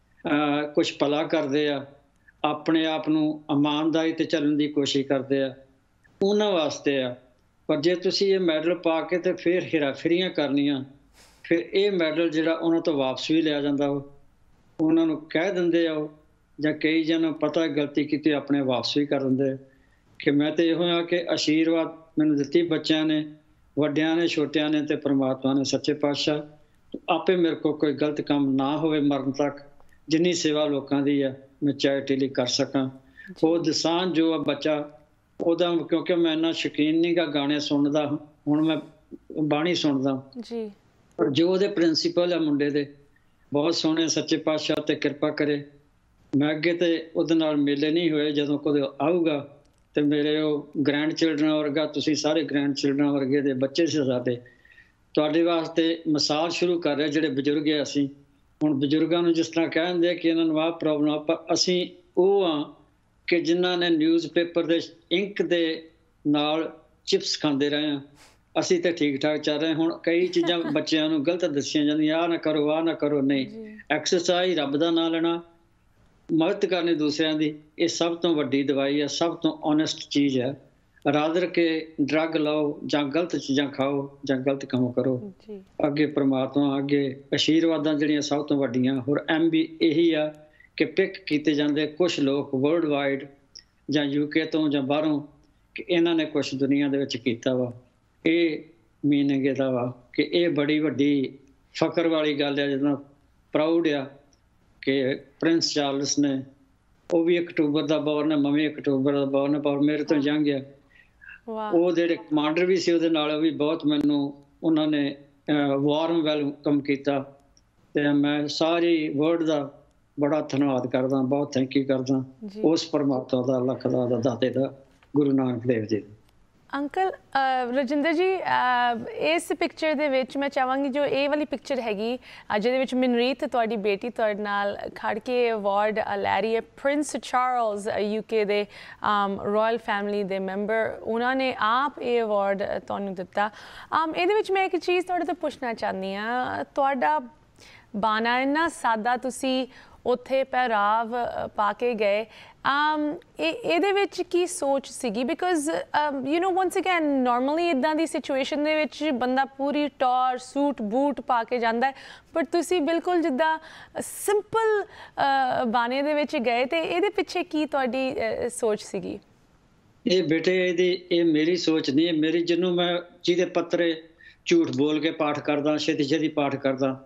ਕੁਛ ਭਲਾ ਕਰਦੇ ਆ, ਆਪਣੇ ਆਪ ਨੂੰ ਇਮਾਨਦਾਰੀ ਤੇ ਚੱਲਣ ਦੀ ਕੋਸ਼ਿਸ਼ ਕਰਦੇ ਆ, ਉਹਨਾਂ ਵਾਸਤੇ ਆ। ਪਰ ਜੇ ਤੁਸੀਂ ਇਹ ਮੈਡਲ ਪਾ ਕੇ ਤੇ ਫਿਰ ਹੇਰਾਫੇਰੀਆਂ ਕਰਨੀਆਂ, ਫਿਰ ਇਹ ਮੈਡਲ ਜਿਹੜਾ ਉਹਨਾਂ ਤੋਂ ਵਾਪਸ ਵੀ ਲਿਆ ਜਾਂਦਾ, ਉਹਨਾਂ ਨੂੰ ਕਹਿ ਦਿੰਦੇ ਆ ਉਹ, ਜਾਂ ਕਈ ਜਨ ਪਤਾ ਗਲਤੀ ਕੀਤੀ ਆਪਣੇ ਵਾਪਸ ਵੀ ਕਰ ਦਿੰਦੇ। ਕਿ ਮੈਂ ਤਾਂ ਇਹੋ ਆ ਕਿ ਆਸ਼ੀਰਵਾਦ ਮੈਨੂੰ ਦਿੱਤੀ ਬੱਚਿਆਂ ਨੇ, ਵੱਡਿਆਂ ਨੇ, ਛੋਟਿਆਂ ਨੇ, ਤੇ ਪਰਮਾਤਮਾ ਨੇ ਸੱਚੇ ਪਾਤਸ਼ਾਹ ਆਪੇ ਮੇਰੇ ਕੋਲ ਕੋਈ ਗਲਤ ਕੰਮ ਨਾ ਹੋਵੇ ਮਰਨ ਤੱਕ, ਜਿੰਨੀ ਸੇਵਾ ਲੋਕਾਂ ਦੀ ਆ ਮੈਂ ਚੈਰਿਟੀ ਲਈ ਕਰ ਸਕਾਂ। ਉਹ ਦਸਾਂ ਜੋ ਆ ਬੱਚਾ ਉਹਦਾ, ਕਿਉਂਕਿ ਮੈਂ ਇੰਨਾ ਸ਼ੌਕੀਨ ਨਹੀਂ ਗਾ ਗਾਣੇ ਸੁਣਨ ਦਾ, ਹੁਣ ਮੈਂ ਬਾਣੀ ਸੁਣਦਾ ਜੀ, ਪਰ ਜੋ ਉਹਦੇ ਪ੍ਰਿੰਸੀਪਲ ਆ ਮੁੰਡੇ ਦੇ ਬਹੁਤ ਸੋਹਣੇ, ਸੱਚੇ ਪਾਤਸ਼ਾਹ ਤੇ ਕਿਰਪਾ ਕਰੇ। ਮੈਂ ਅੱਗੇ ਤੇ ਉਹਦੇ ਨਾਲ ਮੇਲੇ ਨਹੀਂ ਹੋਏ, ਜਦੋਂ ਕਦੇ ਆਊਗਾ ਤੇ ਮੇਰੇ ਉਹ ਗ੍ਰੈਂਡ ਚਿਲਡਰਨ ਵਰਗਾ, ਤੁਸੀਂ ਸਾਰੇ ਗ੍ਰੈਂਡ ਚਿਲਡਰਨ ਵਰਗੇ ਦੇ ਬੱਚੇ ਸੀ ਸਾਡੇ, ਤੁਹਾਡੇ ਵਾਸਤੇ ਮਿਸਾਲ ਸ਼ੁਰੂ ਕਰ ਰਿਹਾ। ਜਿਹੜੇ ਬਜ਼ੁਰਗ ਆ, ਅਸੀਂ ਹੁਣ ਬਜ਼ੁਰਗਾਂ ਨੂੰ ਜਿਸ ਤਰ੍ਹਾਂ ਕਹਿੰਦੇ ਕਿ ਇਹਨਾਂ ਨੂੰ ਆਹ ਪ੍ਰੋਬਲਮ ਆ, ਪਰ ਅਸੀਂ ਉਹ ਆ ਕਿ ਜਿਨ੍ਹਾਂ ਨੇ ਨਿਊਜ਼ਪੇਪਰ ਦੇ ਇੰਕ ਦੇ ਨਾਲ ਚਿਪਸ ਖਾਂਦੇ ਰਹੇ ਆ। ਅਸੀਂ ਤਾਂ ਠੀਕ ਠਾਕ ਚੱਲ ਰਹੇ। ਹੁਣ ਕਈ ਚੀਜ਼ਾਂ ਬੱਚਿਆਂ ਨੂੰ ਗਲਤ ਦੱਸੀਆਂ ਜਾਂਦੀਆਂ, ਆਹ ਨਾ ਕਰੋ, ਆਹ ਨਾ ਕਰੋ। ਨਹੀਂ, ਐਕਸਰਸਾਈਜ਼, ਰੱਬ ਦਾ ਨਾਂ ਲੈਣਾ, ਮਦਦ ਕਰਨੀ ਦੂਸਰਿਆਂ ਦੀ, ਇਹ ਸਭ ਤੋਂ ਵੱਡੀ ਦਵਾਈ ਹੈ, ਸਭ ਤੋਂ ਓਨੈਸਟ ਚੀਜ਼ ਹੈ। ਰਾਦਰ ਕੇ ਡਰੱਗ ਲਾਓ ਜਾਂ ਗਲਤ ਚੀਜ਼ਾਂ ਖਾਓ ਜਾਂ ਗਲਤ ਕੰਮ ਕਰੋ, ਅੱਗੇ ਪਰਮਾਤਮਾ ਅੱਗੇ ਆਸ਼ੀਰਵਾਦਾਂ ਜਿਹੜੀਆਂ ਸਭ ਤੋਂ ਵੱਡੀਆਂ। ਹੋਰ MB ਇਹੀ ਆ ਕਿ ਪਿਕ ਕੀਤੇ ਜਾਂਦੇ ਕੁਛ ਲੋਕ ਵਰਲਡ ਵਾਈਡ ਜਾਂ UK ਤੋਂ ਜਾਂ ਬਾਹਰੋਂ, ਕਿ ਇਹਨਾਂ ਨੇ ਕੁਛ ਦੁਨੀਆ ਦੇ ਵਿੱਚ ਕੀਤਾ ਵਾ। ਇਹ ਮੀਨਿੰਗ ਇਹਦਾ ਵਾ ਕਿ ਇਹ ਬੜੀ ਵੱਡੀ ਫਖਰ ਵਾਲੀ ਗੱਲ ਹੈ, ਜਿੱਦਾਂ ਪ੍ਰਾਊਡ ਆ ਕਿ ਪ੍ਰਿੰਸ ਚਾਰਲਸ ਨੇ, ਉਹ ਵੀ 1 ਅਕਤੂਬਰ ਦਾ ਬੋਰਨ ਹੈ, ਮੈਂ ਵੀ 1 ਅਕਤੂਬਰ ਦਾ ਬੋਰਨ, ਪਰ ਮੇਰੇ ਤੋਂ ਯੰਗ ਆ। ਉਹ ਜਿਹੜੇ ਕਮਾਂਡਰ ਵੀ ਸੀ ਉਹਦੇ ਨਾਲ, ਉਹ ਵੀ ਬਹੁਤ ਮੈਨੂੰ ਉਹਨਾਂ ਨੇ ਵਾਰਮ ਵੈਲਕਮ ਕੀਤਾ। ਤੇ ਮੈਂ ਸਾਰੀ ਵਰਲਡ ਦਾ ਬੜਾ ਧੰਨਵਾਦ ਕਰਦਾ, ਬਹੁਤ ਥੈਂਕ ਯੂ ਕਰਦਾ ਉਸ ਪਰਮਾਤਮਾ ਦਾ, ਲੱਖ ਦਾ, ਦਾਤੇ ਦਾ, ਗੁਰੂ ਨਾਨਕ ਦੇਵ ਜੀ। ਅੰਕਲ ਰਜਿੰਦਰ ਜੀ, ਇਸ ਪਿਕਚਰ ਦੇ ਵਿੱਚ ਮੈਂ ਚਾਹਾਂਗੀ ਜੋ ਇਹ ਵਾਲੀ ਪਿਕਚਰ ਹੈਗੀ, ਜਿਹਦੇ ਵਿੱਚ ਮਨਰੀਤ ਤੁਹਾਡੀ ਬੇਟੀ ਤੁਹਾਡੇ ਨਾਲ ਖੜ ਕੇ ਅਵਾਰਡ ਲੈ ਰਹੀ ਹੈ, ਪ੍ਰਿੰਸ ਚਾਰਲਸ UK ਦੇ ਰਾਇਲ ਫੈਮਿਲੀ ਦੇ ਮੈਂਬਰ, ਉਹਨਾਂ ਨੇ ਆਪ ਇਹ ਅਵਾਰਡ ਤੁਹਾਨੂੰ ਦਿੱਤਾ। ਇਹਦੇ ਵਿੱਚ ਮੈਂ ਇੱਕ ਚੀਜ਼ ਤੁਹਾਡੇ ਤੋਂ ਪੁੱਛਣਾ ਚਾਹੁੰਦੀ ਹਾਂ, ਤੁਹਾਡਾ ਬਾਣਾ ਇੰਨਾ ਸਾਦਾ, ਤੁਸੀਂ ਉੱਥੇ ਪਹਿਰਾਵ ਪਾ ਕੇ ਗਏ, ਇਹਦੇ ਵਿੱਚ ਕੀ ਸੋਚ ਸੀਗੀ? ਬਿਕੋਜ਼ ਵਾਂਸ ਅਗੇਨ ਨਾਰਮਲੀ ਇੱਦਾਂ ਦੀ ਸਿਚੁਏਸ਼ਨ ਦੇ ਵਿੱਚ ਬੰਦਾ ਪੂਰੀ ਟੌਰ, ਸੂਟ ਬੂਟ ਪਾ ਕੇ ਜਾਂਦਾ ਹੈ, ਪਰ ਤੁਸੀਂ ਬਿਲਕੁਲ ਜਿੱਦਾਂ ਸਿੰਪਲ ਬਾਣੇ ਦੇ ਵਿੱਚ ਗਏ, ਤੇ ਇਹਦੇ ਪਿੱਛੇ ਕੀ ਤੁਹਾਡੀ ਸੋਚ ਸੀਗੀ? ਇਹ ਬੇਟੇ ਇਹ ਮੇਰੀ ਸੋਚ ਨਹੀਂ ਹੈ, ਮੇਰੀ ਜਿਹਨੂੰ ਮੈਂ ਜਿਹਦੇ ਪੱਤਰੇ ਝੂਠ ਬੋਲ ਕੇ ਪਾਠ ਕਰਦਾ, ਛੇਤੀ ਛੇਤੀ ਪਾਠ ਕਰਦਾ,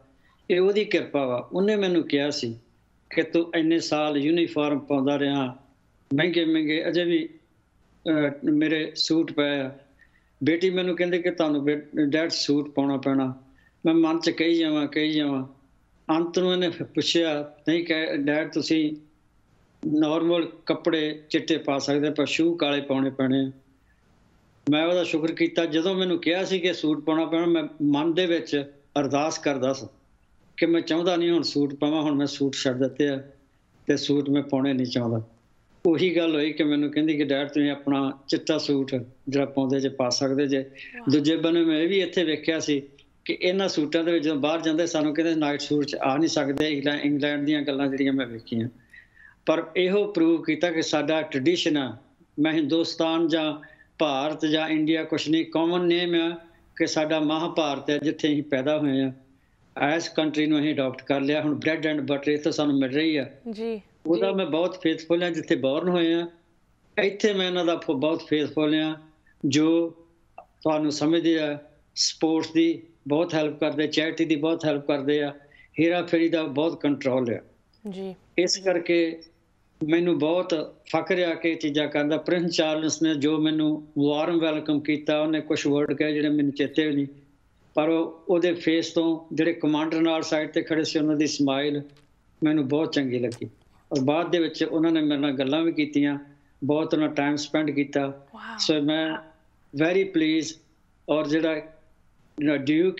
ਇਹ ਉਹਦੀ ਕਿਰਪਾ ਵਾ। ਉਹਨੇ ਮੈਨੂੰ ਕਿਹਾ ਸੀ ਕਿ ਤੂੰ ਇੰਨੇ ਸਾਲ ਯੂਨੀਫਾਰਮ ਪਾਉਂਦਾ ਰਿਹਾ, ਮਹਿੰਗੇ ਮਹਿੰਗੇ ਅਜੇ ਵੀ ਮੇਰੇ ਸੂਟ ਪਏ ਆ। ਬੇਟੀ ਮੈਨੂੰ ਕਹਿੰਦੇ ਕਿ ਤੁਹਾਨੂੰ ਡੈਡ ਸੂਟ ਪਾਉਣਾ ਪੈਣਾ। ਮੈਂ ਮਨ 'ਚ ਕਹੀ ਜਾਵਾਂ। ਅੰਤ ਨੂੰ ਇਹਨੇ ਪੁੱਛਿਆ, ਨਹੀਂ ਕਹਿ ਡੈਡ ਤੁਸੀਂ ਨੋਰਮਲ ਕੱਪੜੇ ਚਿੱਟੇ ਪਾ ਸਕਦੇ, ਪਰ ਸ਼ੂ ਕਾਲੇ ਪਾਉਣੇ ਪੈਣੇ ਆ। ਮੈਂ ਉਹਦਾ ਸ਼ੁਕਰ ਕੀਤਾ। ਜਦੋਂ ਮੈਨੂੰ ਕਿਹਾ ਸੀ ਕਿ ਸੂਟ ਪਾਉਣਾ ਪੈਣਾ, ਮੈਂ ਮਨ ਦੇ ਵਿੱਚ ਅਰਦਾਸ ਕਰਦਾ ਸੀ ਕਿ ਮੈਂ ਚਾਹੁੰਦਾ ਨਹੀਂ ਹੁਣ ਸੂਟ ਪਾਵਾਂ, ਹੁਣ ਮੈਂ ਸੂਟ ਛੱਡ ਦਿੱਤੇ ਆ ਤੇ ਸੂਟ ਮੈਂ ਪਾਉਣੇ ਨਹੀਂ ਚਾਹੁੰਦਾ। ਉਹੀ ਗੱਲ ਹੋਈ ਕਿ ਮੈਨੂੰ ਕਹਿੰਦੀ ਕਿ ਡੈਡ ਤੁਸੀਂ ਆਪਣਾ ਚਿੱਟਾ ਸੂਟ ਜਿਹੜਾ ਪਾਉਂਦੇ ਜੇ ਪਾ ਸਕਦੇ ਜੇ। ਦੂਜੇ ਬੰਨੇ ਮੈਂ ਇਹ ਵੀ ਇੱਥੇ ਵੇਖਿਆ ਸੀ ਕਿ ਇਹਨਾਂ ਸੂਟਾਂ ਦੇ ਵਿੱਚ ਜਦੋਂ ਬਾਹਰ ਜਾਂਦੇ ਸਾਨੂੰ ਕਹਿੰਦੇ ਨਾਈਟ ਸੂਟ 'ਚ ਆ ਨਹੀਂ ਸਕਦੇ। ਇੰਗਲੈਂਡ ਦੀਆਂ ਗੱਲਾਂ ਜਿਹੜੀਆਂ ਮੈਂ ਵੇਖੀਆਂ, ਪਰ ਇਹੋ ਪ੍ਰੂਵ ਕੀਤਾ ਕਿ ਸਾਡਾ ਟ੍ਰੈਡੀਸ਼ਨ ਆ। ਮੈਂ ਹਿੰਦੁਸਤਾਨ ਜਾਂ ਭਾਰਤ ਜਾਂ ਇੰਡੀਆ ਕੁਛ ਨਹੀਂ, ਕਾਮਨ ਨੇਮ ਆ ਕਿ ਸਾਡਾ ਮਹਾਂਭਾਰਤ ਹੈ, ਜਿੱਥੇ ਅਸੀਂ ਪੈਦਾ ਹੋਏ ਆ। ਇਸ ਕੰਟਰੀ ਨੂੰ ਅਸੀਂ ਅਡੋਪਟ ਕਰ ਲਿਆ। ਹੁਣ ਬ੍ਰੈਡ ਐਂਡ ਬਟਰ ਇੱਥੇ ਸਾਨੂੰ ਮਿਲ ਰਹੀ ਆ ਜੀ। ਉਹਦਾ ਮੈਂ ਬਹੁਤ ਫੇਥਫੁਲ ਹਾਂ ਜਿੱਥੇ ਬੋਰਨ ਹੋਏ ਆ। ਇੱਥੇ ਮੈਂ ਇਹਨਾਂ ਦਾ ਬਹੁਤ ਫੇਥਫੁਲ ਹਾਂ ਜੋ ਤੁਹਾਨੂੰ ਸਮਝਦੇ ਆ। ਸਪੋਰਟਸ ਦੀ ਬਹੁਤ ਹੈਲਪ ਕਰਦੇ, ਚੈਰਿਟੀ ਦੀ ਬਹੁਤ ਹੈਲਪ ਕਰਦੇ ਆ, ਹੇਰਾ ਫੇਰੀ ਦਾ ਬਹੁਤ ਕੰਟਰੋਲ ਆ ਜੀ। ਇਸ ਕਰਕੇ ਮੈਨੂੰ ਬਹੁਤ ਫਖਰ ਆ ਕਿ ਇਹ ਚੀਜ਼ਾਂ ਕਰਦਾ। ਪ੍ਰਿੰਸ ਚਾਰਲਸ ਨੇ ਜੋ ਮੈਨੂੰ ਵਾਰਮ ਵੈਲਕਮ ਕੀਤਾ, ਉਹਨੇ ਕੁਛ ਵਰਡ ਕਹੇ ਜਿਹੜੇ ਮੈਨੂੰ ਚੇਤੇ ਨਹੀਂ, ਪਰ ਉਹਦੇ ਫੇਸ ਤੋਂ ਜਿਹੜੇ ਕਮਾਂਡਰ ਨਾਲ ਸਾਈਡ ਤੇ ਖੜੇ ਸੀ ਉਹਨਾਂ ਦੀ ਸਮਾਈਲ ਮੈਨੂੰ ਬਹੁਤ ਚੰਗੀ ਲੱਗੀ। ਔਰ ਬਾਅਦ ਦੇ ਵਿੱਚ ਉਹਨਾਂ ਨੇ ਮੇਰੇ ਨਾਲ ਗੱਲਾਂ ਵੀ ਕੀਤੀਆਂ, ਬਹੁਤ ਉਹਨਾਂ ਟਾਈਮ ਸਪੈਂਡ ਕੀਤਾ। ਸੋ ਮੈਂ ਵੈਰੀ ਪਲੀਜ਼। ਔਰ ਜਿਹੜਾ ਡਿਊਕ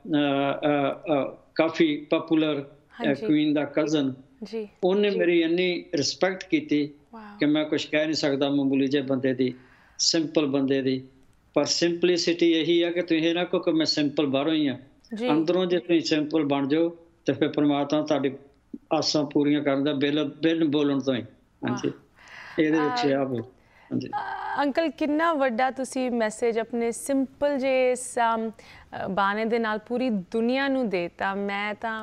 ਆ ਕਾਫੀ ਪਪੂਲਰ ਕੁਈਨ ਦਾ ਕਜ਼ਨ, ਉਹਨੇ ਮੇਰੀ ਇੰਨੀ ਰਿਸਪੈਕਟ ਕੀਤੀ ਕਿ ਮੈਂ ਕੁਛ ਕਹਿ ਨਹੀਂ ਸਕਦਾ ਮਾਮੂਲੀ ਜਿਹੇ ਬੰਦੇ ਦੀ, ਸਿੰਪਲ ਬੰਦੇ ਦੀ। ਪਰ ਸਿੰਪਲਿਸਿਟੀ ਇਹੀ ਆ ਕਿ ਤੁਸੀਂ ਇਹ ਨਾ ਕਹੋ ਕਿ ਮੈਂ ਸਿੰਪਲ ਬਾਹਰੋਂ ਹੀ ਆ, ਅੰਦਰੋਂ ਜੇ ਤੁਸੀਂ ਸਿੰਪਲ ਬਣ ਜਾਓ ਤੇ ਫਿਰ ਪਰਮਾਤਮਾ ਤੁਹਾਡੀ ਆਸਾਂ ਪੂਰੀਆਂ ਕਰਨ ਦਾ ਬਿਨ ਬੋਲਣ ਤੋਂ ਹੀ। ਹਾਂਜੀ, ਇਹਦੇ ਵਿੱਚ ਆ। ਹਾਂਜੀ ਅੰਕਲ, ਕਿੰਨਾ ਵੱਡਾ ਤੁਸੀਂ ਮੈਸੇਜ ਆਪਣੇ ਸਿੰਪਲ ਜੇ ਬਾਣੇ ਦੇ ਨਾਲ ਪੂਰੀ ਦੁਨੀਆ ਨੂੰ ਦੇਤਾ। ਮੈਂ ਤਾਂ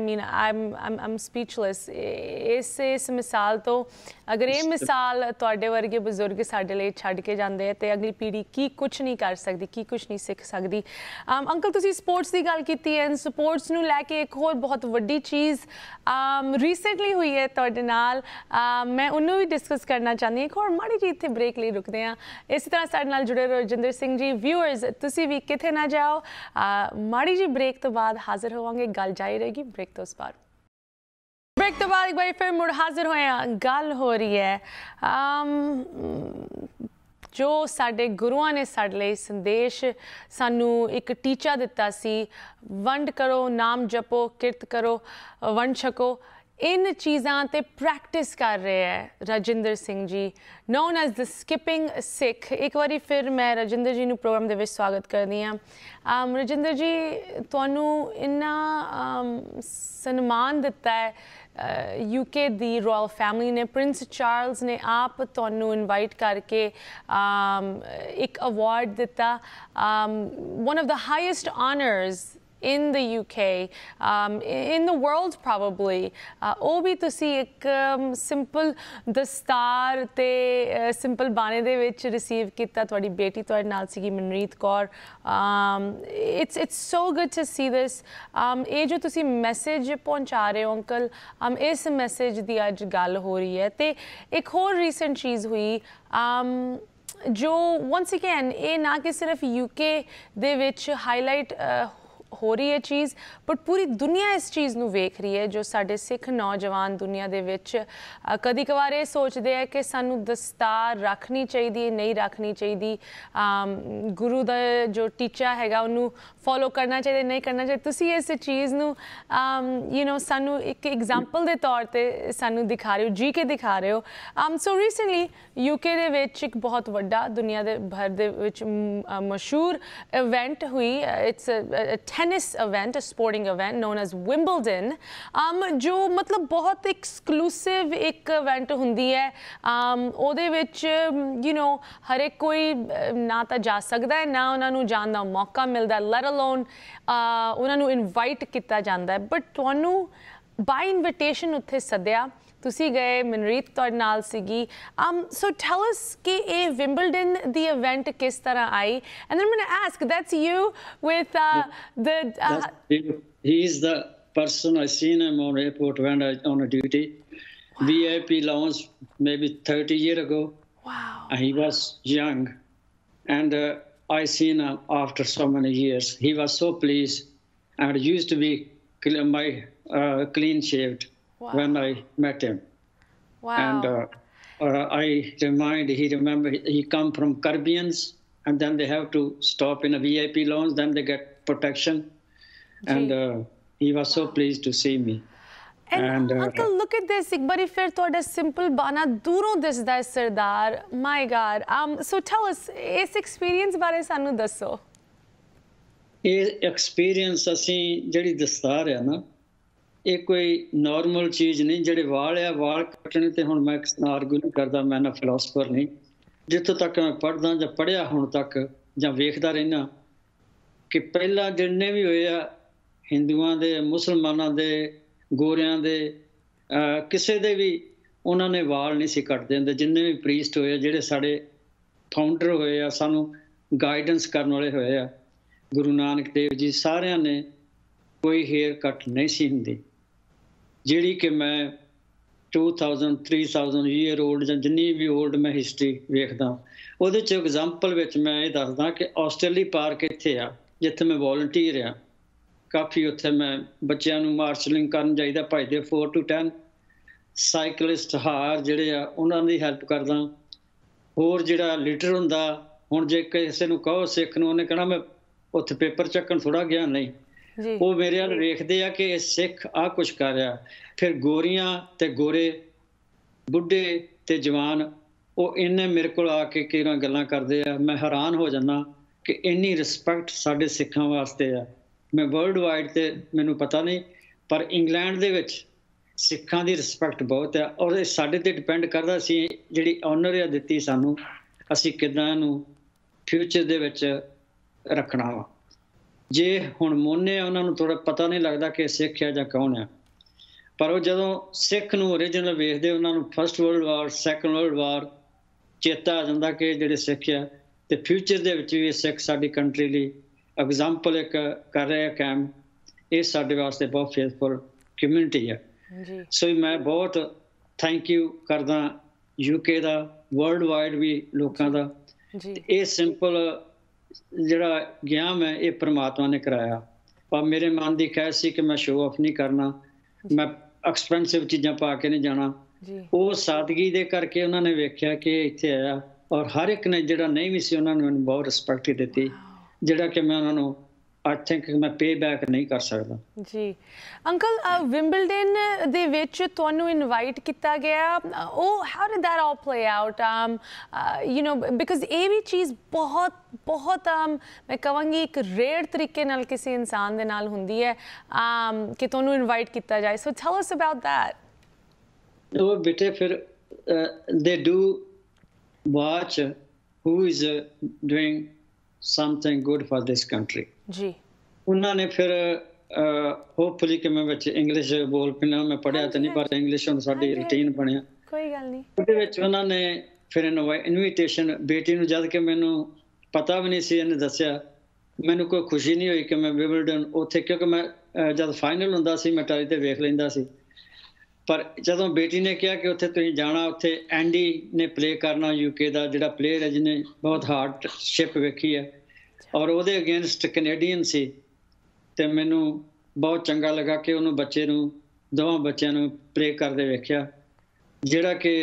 ਆਈਮ ਸਪੀਚਲੈਸ ਇਸ ਮਿਸਾਲ ਤੋਂ। ਅਗਰ ਇਹ ਮਿਸਾਲ ਤੁਹਾਡੇ ਵਰਗੇ ਬਜ਼ੁਰਗ ਸਾਡੇ ਲਈ ਛੱਡ ਕੇ ਜਾਂਦੇ ਆ ਤੇ ਅਗਲੀ ਪੀੜ੍ਹੀ ਕੀ ਕੁਛ ਨਹੀਂ ਕਰ ਸਕਦੀ, ਕੀ ਕੁਛ ਨਹੀਂ ਸਿੱਖ ਸਕਦੀ। ਅੰਕਲ, ਤੁਸੀਂ ਸਪੋਰਟਸ ਦੀ ਗੱਲ ਕੀਤੀ ਹੈ। ਸਪੋਰਟਸ ਨੂੰ ਲੈ ਕੇ ਇੱਕ ਹੋਰ ਬਹੁਤ ਵੱਡੀ ਚੀਜ਼ ਰੀਸੈਂਟਲੀ ਹੋਈ ਹੈ ਤੁਹਾਡੇ ਨਾਲ, ਮੈਂ ਉਹਨੂੰ ਵੀ ਡਿਸਕਸ ਕਰਨਾ ਚਾਹੁੰਦੀ ਹਾਂ। ਇੱਕ ਹੋਰ ਮਾੜੀ ਜਿਹੀ ਇੱਥੇ ਬ੍ਰੇਕ ਲਈ ਰੁਕਦੇ ਹਾਂ। ਇਸੇ ਤਰ੍ਹਾਂ ਸਾਡੇ ਨਾਲ ਜੁੜੇ ਰਹੋ ਰਜਿੰਦਰ ਸਿੰਘ ਜੀ। ਵਿਊਅਰਸ, ਤੁਸੀਂ ਵੀ ਕਿਤੇ ਨਾ ਜਾਓ। ਮਾੜੀ ਜੀ ਬ੍ਰੇਕ ਤੋਂ ਬਾਅਦ ਹਾਜ਼ਰ ਹੋਵਾਂਗੇ, ਗੱਲ ਜਾਰੀ ਰਹੇਗੀ ਬ੍ਰੇਕ ਤੋਂ ਉਸ ਬਾਅਦ। ਬ੍ਰੇਕ ਤੋਂ ਬਾਅਦ ਇੱਕ ਵਾਰੀ ਫਿਰ ਮੁੜ ਹਾਜ਼ਰ ਹੋਏ ਹਾਂ। ਗੱਲ ਹੋ ਰਹੀ ਹੈ ਜੋ ਸਾਡੇ ਗੁਰੂਆਂ ਨੇ ਸਾਡੇ ਲਈ ਸੰਦੇਸ਼, ਸਾਨੂੰ ਇੱਕ ਟੀਚਾ ਦਿੱਤਾ ਸੀ, ਵੰਡ ਕਰੋ, ਨਾਮ ਜਪੋ, ਕਿਰਤ ਕਰੋ, ਵੰਡ ਛਕੋ। इन चीज़ां ते प्रैक्टिस कर रहे हैं Rajinder Singh ji, known as the skipping Sikh. एक बारी फिर मैं रजिंदर जी नूं प्रोग्राम दे विच स्वागत करदी हां। रजिंदर जी, तुहानूं इन्ना सन्मान दिता है यूके दी रॉयल फैमिली ने, प्रिंस चार्ल्स ने आप तुहानूं इनवाइट करके एक अवार्ड दिता, one of the highest honours in the UK, in the world probably। ਉਹ ਵੀ ਤੁਸੀਂ ਇੱਕ ਸਿੰਪਲ ਦਸਤਾਰ ਤੇ ਸਿੰਪਲ ਬਾਣੇ ਦੇ ਵਿੱਚ ਰਿਸੀਵ ਕੀਤਾ। ਤੁਹਾਡੀ ਬੇਟੀ ਤੁਹਾਡੇ ਨਾਲ ਸੀਗੀ, Manreet Kaur. It's so good to see this. ਇਹ ਜੋ ਤੁਸੀਂ ਮੈਸੇਜ ਪਹੁੰਚਾ ਰਹੇ ਹੋ ਅੰਕਲ, ਇਸ ਮੈਸੇਜ ਦੀ ਅੱਜ ਗੱਲ ਹੋ ਰਹੀ ਹੈ। ਤੇ ਇੱਕ ਹੋਰ ਰੀਸੈਂਟ ਚੀਜ਼ ਹੋਈ ਜੋ once again ਇਹ ਨਾ ਕਿ ਸਿਰਫ UK ਦੇ ਵਿੱਚ ਹਾਈਲਾਈਟ ਹੋ ਰਹੀ ਹੈ ਚੀਜ਼, ਬਟ ਪੂਰੀ ਦੁਨੀਆ ਇਸ ਚੀਜ਼ ਨੂੰ ਵੇਖ ਰਹੀ ਹੈ। ਜੋ ਸਾਡੇ ਸਿੱਖ ਨੌਜਵਾਨ ਦੁਨੀਆ ਦੇ ਵਿੱਚ ਕਦੀ ਕਵਾਰ ਇਹ ਸੋਚਦੇ ਆ ਕਿ ਸਾਨੂੰ ਦਸਤਾਰ ਰੱਖਣੀ ਚਾਹੀਦੀ ਹੈ, ਨਹੀਂ ਰੱਖਣੀ ਚਾਹੀਦੀ, ਗੁਰੂ ਦਾ ਜੋ ਟੀਚਾ ਹੈਗਾ ਉਹਨੂੰ ਫੋਲੋ ਕਰਨਾ ਚਾਹੀਦਾ, ਨਹੀਂ ਕਰਨਾ ਚਾਹੀਦਾ। ਤੁਸੀਂ ਇਸ ਚੀਜ਼ ਨੂੰ ਸਾਨੂੰ ਇੱਕ ਐਗਜ਼ਾਮਪਲ ਦੇ ਤੌਰ ਤੇ ਸਾਨੂੰ ਦਿਖਾ ਰਹੇ ਹੋ, ਜੀ ਕੇ ਦਿਖਾ ਰਹੇ ਹੋ। ਸੋ ਰੀਸੈਂਟਲੀ UK ਦੇ ਵਿੱਚ ਇੱਕ ਬਹੁਤ ਵੱਡਾ ਦੁਨੀਆ ਦੇ ਭਰ ਦੇ ਵਿੱਚ ਮਸ਼ਹੂਰ ਇਵੈਂਟ ਹੋਈ। It's tennis event, a sporting event known as Wimbledon, जो मतलब बहुत exclusive एक event हुंदी है। ਉਹਦੇ ਵਿੱਚ ਹਰ ਇੱਕ ਕੋਈ ਨਾ ਤਾਂ ਜਾ ਸਕਦਾ ਹੈ, ਨਾ ਉਹਨਾਂ ਨੂੰ ਜਾਣ ਦਾ ਮੌਕਾ ਮਿਲਦਾ, let alone ਉਹਨਾਂ ਨੂੰ ਇਨਵਾਈਟ ਕੀਤਾ ਜਾਂਦਾ ਹੈ। ਬਟ ਤੁਹਾਨੂੰ ਬਾਈ ਇਨਵੀਟੇਸ਼ਨ ਉੱਥੇ ਸੱਦਿਆ, ਤੁਸੀਂ ਗਏ, ਮਨਰੀਤ ਤੁਹਾਡੇ ਨਾਲ ਸੀਗੀ। ਸੋ ਟੈਲ ਅਸ ਕਿ ਇਹ ਵਿੰਬਲਡਨ ਦੀ ਇਵੈਂਟ ਕਿਸ ਤਰ੍ਹਾਂ ਆਈ? And then I'm going to ask, that's you with the he is the person. I seen him on airport when I on a duty. Wow. VIP lounge maybe 30 years ago. Wow. And he was young. And I seen him after so many years. He was so pleased. And used to be clean shaved when I met him. Wow. And he remember he come from Caribbeans, and then they have to stop in a VIP lounge, then they get protection. And he was so pleased to see me. And Uncle, look at this. एक बारी फिर थोड़ा simple बाना दूरों दिसदा है सरदार. My God. So tell us, इस experience बारे सानू दसो. ਇਹ experience ਅਸੀਂ ਜਿਹੜੀ ਦਸਤਾਰ ਹੈ ਨਾ, ਇਹ ਕੋਈ ਨਾਰਮਲ ਚੀਜ਼ ਨਹੀਂ. ਜਿਹੜੇ ਵਾਲ ਆ, ਵਾਲ ਕੱਟਣੇ ਤੇ ਹੁਣ ਮੈਂ ਆਰਗੂ ਨਹੀਂ ਕਰਦਾ, ਮੈਂ ਨਾ ਫਿਲਾਸਫਰ ਨਹੀਂ. ਜਿੱਥੋਂ ਤੱਕ ਮੈਂ ਪੜ੍ਹਦਾ ਜਾਂ ਪੜ੍ਹਿਆ ਹੁਣ ਤੱਕ ਜਾਂ ਵੇਖਦਾ ਰਹਿਣਾ ਕਿ ਪਹਿਲਾਂ ਜਿੰਨੇ ਵੀ ਹੋਏ ਆ, ਹਿੰਦੂਆਂ ਦੇ, ਮੁਸਲਮਾਨਾਂ ਦੇ, ਗੋਰਿਆਂ ਦੇ, ਕਿਸੇ ਦੇ ਵੀ ਉਹਨਾਂ ਨੇ ਵਾਲ ਨਹੀਂ ਸੀ ਕੱਟਦੇ ਹੁੰਦੇ. ਜਿੰਨੇ ਵੀ ਪ੍ਰੀਸਟ ਹੋਏ ਆ, ਜਿਹੜੇ ਸਾਡੇ ਫਾਊਂਡਰ ਹੋਏ ਆ, ਸਾਨੂੰ ਗਾਈਡੈਂਸ ਕਰਨ ਵਾਲੇ ਹੋਏ ਆ, ਗੁਰੂ ਨਾਨਕ ਦੇਵ ਜੀ, ਸਾਰਿਆਂ ਨੇ ਕੋਈ ਹੇਅਰ ਕੱਟ ਨਹੀਂ ਸੀ ਹੁੰਦੀ. ਜਿਹੜੀ ਕਿ ਮੈਂ 2000 3000 ਈਅਰ ਓਲਡ ਜਾਂ ਜਿੰਨੀ ਵੀ ਓਲਡ ਮੈਂ ਹਿਸਟਰੀ ਵੇਖਦਾ, ਉਹਦੇ 'ਚ ਐਗਜ਼ਾਮਪਲ ਵਿੱਚ ਮੈਂ ਇਹ ਦੱਸਦਾ ਕਿ ਆਸਟ੍ਰੇਲੀਆ ਪਾਰਕ ਇੱਥੇ ਆ, ਜਿੱਥੇ ਮੈਂ ਵੋਲੰਟੀਅਰ ਆ. ਕਾਫੀ ਉੱਥੇ ਮੈਂ ਬੱਚਿਆਂ ਨੂੰ ਮਾਰਸ਼ਲਿੰਗ ਕਰਨ ਜਾਈਦਾ, ਭੱਜਦੇ 4 to 10 ਸਾਈਕਲਿਸਟ ਹਾਰ ਜਿਹੜੇ ਆ ਉਹਨਾਂ ਦੀ ਹੈਲਪ ਕਰਦਾ. ਹੋਰ ਜਿਹੜਾ ਲੀਡਰ ਹੁੰਦਾ, ਹੁਣ ਜੇ ਕਿਸੇ ਨੂੰ ਕਹੋ ਸਿੱਖ ਨੂੰ, ਉਹਨੇ ਕਹਿਣਾ ਮੈਂ ਉੱਥੇ ਪੇਪਰ ਚੱਕਣ ਥੋੜ੍ਹਾ ਗਿਆ, ਨਹੀਂ, ਉਹ ਮੇਰੇ ਵੱਲ ਵੇਖਦੇ ਆ ਕਿ ਇਹ ਸਿੱਖ ਆਹ ਕੁਛ ਕਰ ਰਿਹਾ. ਫਿਰ ਗੋਰੀਆਂ ਤੇ ਗੋਰੇ, ਬੁੱਢੇ ਤੇ ਜਵਾਨ, ਉਹ ਇੰਨੇ ਮੇਰੇ ਕੋਲ ਆ ਕੇ ਕਿਹੜੀਆਂ ਗੱਲਾਂ ਕਰਦੇ ਆ, ਮੈਂ ਹੈਰਾਨ ਹੋ ਜਾਂਦਾ ਕਿ ਇੰਨੀ ਰਿਸਪੈਕਟ ਸਾਡੇ ਸਿੱਖਾਂ ਵਾਸਤੇ ਆ. ਮੈਂ ਵਰਲਡ ਵਾਈਡ ਤੇ ਮੈਨੂੰ ਪਤਾ ਨਹੀਂ, ਪਰ ਇੰਗਲੈਂਡ ਦੇ ਵਿੱਚ ਸਿੱਖਾਂ ਦੀ ਰਿਸਪੈਕਟ ਬਹੁਤ ਆ. ਔਰ ਇਹ ਸਾਡੇ ਤੇ ਡਿਪੈਂਡ ਕਰਦਾ, ਅਸੀਂ ਜਿਹੜੀ ਆਨਰ ਆ ਦਿੱਤੀ ਸਾਨੂੰ, ਅਸੀਂ ਕਿੱਦਾਂ ਇਹਨੂੰ ਫਿਊਚਰ ਦੇ ਵਿੱਚ ਰੱਖਣਾ ਵਾ. ਜੇ ਹੁਣ ਮੋਨੇ ਆ, ਉਹਨਾਂ ਨੂੰ ਥੋੜ੍ਹਾ ਪਤਾ ਨਹੀਂ ਲੱਗਦਾ ਕਿ ਸਿੱਖ ਆ ਜਾਂ ਕੌਣ ਆ, ਪਰ ਉਹ ਜਦੋਂ ਸਿੱਖ ਨੂੰ ਓਰੀਜਨਲ ਵੇਖਦੇ, ਉਹਨਾਂ ਨੂੰ first world war, second world war ਚੇਤਾ ਆ ਜਾਂਦਾ ਕਿ ਜਿਹੜੇ ਸਿੱਖ ਆ. ਤੇ ਫਿਊਚਰ ਦੇ ਵਿੱਚ ਵੀ ਇਹ ਸਿੱਖ ਸਾਡੀ ਕੰਟਰੀ ਲਈ ਐਗਜ਼ਾਮਪਲ ਇੱਕ ਕਰ ਰਿਹਾ ਕਾਇਮ. ਇਹ ਸਾਡੇ ਵਾਸਤੇ ਬਹੁਤ ਫੇਥਫੁਲ ਕਮਿਊਨਿਟੀ ਆ. ਸੋ ਮੈਂ ਬਹੁਤ ਥੈਂਕ ਯੂ ਕਰਦਾ UK ਦਾ, ਵਰਲਡ ਵਾਈਡ ਵੀ ਲੋਕਾਂ ਦਾ. ਇਹ ਸਿੰਪਲ ਜਿਹੜਾ ਗਿਆਨ ਹੈ, ਇਹ ਪ੍ਰਮਾਤਮਾ ਨੇ ਕਰਾਇਆ. ਪਰ ਮੇਰੇ ਮਨ ਦੀ ਖੈਰ ਸੀ ਕਿ ਮੈਂ ਸ਼ੋਅ ਆਫ ਨਹੀਂ ਕਰਨਾ, ਮੈਂ ਐਕਸਪੈਂਸਿਵ ਚੀਜ਼ਾਂ ਪਾ ਕੇ ਨਹੀਂ ਜਾਣਾ. ਉਹ ਸਾਦਗੀ ਦੇ ਕਰਕੇ ਉਹਨਾਂ ਨੇ ਵੇਖਿਆ ਕਿ ਇੱਥੇ ਆਇਆ, ਔਰ ਹਰ ਇੱਕ ਨੇ ਜਿਹੜਾ ਨਹੀਂ ਵੀ ਸੀ, ਉਹਨਾਂ ਨੇ ਮੈਨੂੰ ਬਹੁਤ ਰਿਸਪੈਕਟ ਦਿੱਤੀ, ਜਿਹੜਾ ਕਿ ਮੈਂ ਉਹਨਾਂ ਨੂੰ I think ਮੈਂ ਪੇ ਬੈਕ ਨਹੀਂ ਕਰ ਸਕਦਾ. ਜੀ ਅੰਕਲ, ਵਿੰਬਲਡਨ ਦੇ ਵਿੱਚ ਤੁਹਾਨੂੰ ਇਨਵਾਈਟ ਕੀਤਾ ਗਿਆ, ਉਹ how did that all play out? You know, because ਇਹ ਵੀ ਚੀਜ਼ ਬਹੁਤ ਮੈਂ ਕਹਾਂਗੀ ਇੱਕ ਰੇਅਰ ਤਰੀਕੇ ਨਾਲ ਕਿਸੇ ਇਨਸਾਨ ਦੇ ਨਾਲ ਹੁੰਦੀ ਹੈ ਕਿ ਤੁਹਾਨੂੰ ਇਨਵਾਈਟ ਕੀਤਾ ਜਾਏ. So tell us about that. ਉਹ ਬੇਟੇ ਫਿਰ they do watch who is doing something good for this country. ਜੀ ਉਹਨਾਂ ਨੇ ਫਿਰ ਹੋਪਫੁਲੀ ਕਿ ਮੈਂ ਵਿੱਚ ਇੰਗਲਿਸ਼ ਬੋਲ ਪੈਣਾ, ਮੈਂ ਪੜ੍ਹਿਆ ਤਾਂ ਨਹੀਂ, ਪਰ ਇੰਗਲਿਸ਼ ਹੁਣ ਸਾਡੀ ਰੂਟੀਨ ਬਣਿਆ. ਕੋਈ ਗੱਲ ਨਹੀਂ. ਉਹਦੇ ਵਿੱਚ ਉਹਨਾਂ ਨੇ ਫਿਰ ਇਨਵੀਟੇਸ਼ਨ, ਬੇਟੀ ਨੂੰ ਜਦ ਕਿ ਮੈਨੂੰ ਪਤਾ ਵੀ ਨਹੀਂ ਸੀ, ਇਹਨੇ ਦੱਸਿਆ, ਮੈਨੂੰ ਕੋਈ ਖੁਸ਼ੀ ਨਹੀਂ ਹੋਈ ਕਿ ਮੈਂ ਵਿੰਬਲਡਨ ਉੱਥੇ, ਕਿਉਂਕਿ ਮੈਂ ਜਦ ਫਾਈਨਲ ਹੁੰਦਾ ਸੀ ਮੈਂ ਟਾਈ ਤੇ ਵੇਖ ਲੈਂਦਾ ਸੀ. ਪਰ ਜਦੋਂ ਬੇਟੀ ਨੇ ਕਿਹਾ ਕਿ ਉੱਥੇ ਤੁਸੀਂ ਜਾਣਾ, ਉੱਥੇ ਐਂਡੀ ਨੇ ਪਲੇ ਕਰਨਾ, UK ਦਾ ਜਿਹੜਾ ਪਲੇਅਰ ਹੈ ਜਿਹਨੇ ਬਹੁਤ ਹਾਰਡਸ਼ਿਪ ਵੇਖੀ ਹੈ, ਔਰ ਉਹਦੇ ਅਗੇਂਸਟ ਕੈਨੇਡੀਅਨ ਸੀ. ਤੇ ਮੈਨੂੰ ਬਹੁਤ ਚੰਗਾ ਲੱਗਾ ਕਿ ਉਹਨੂੰ ਬੱਚੇ ਨੂੰ, ਦੋਵਾਂ ਬੱਚਿਆਂ ਨੂੰ ਪਲੇ ਕਰਦੇ ਵੇਖਿਆ, ਜਿਹੜਾ ਕਿ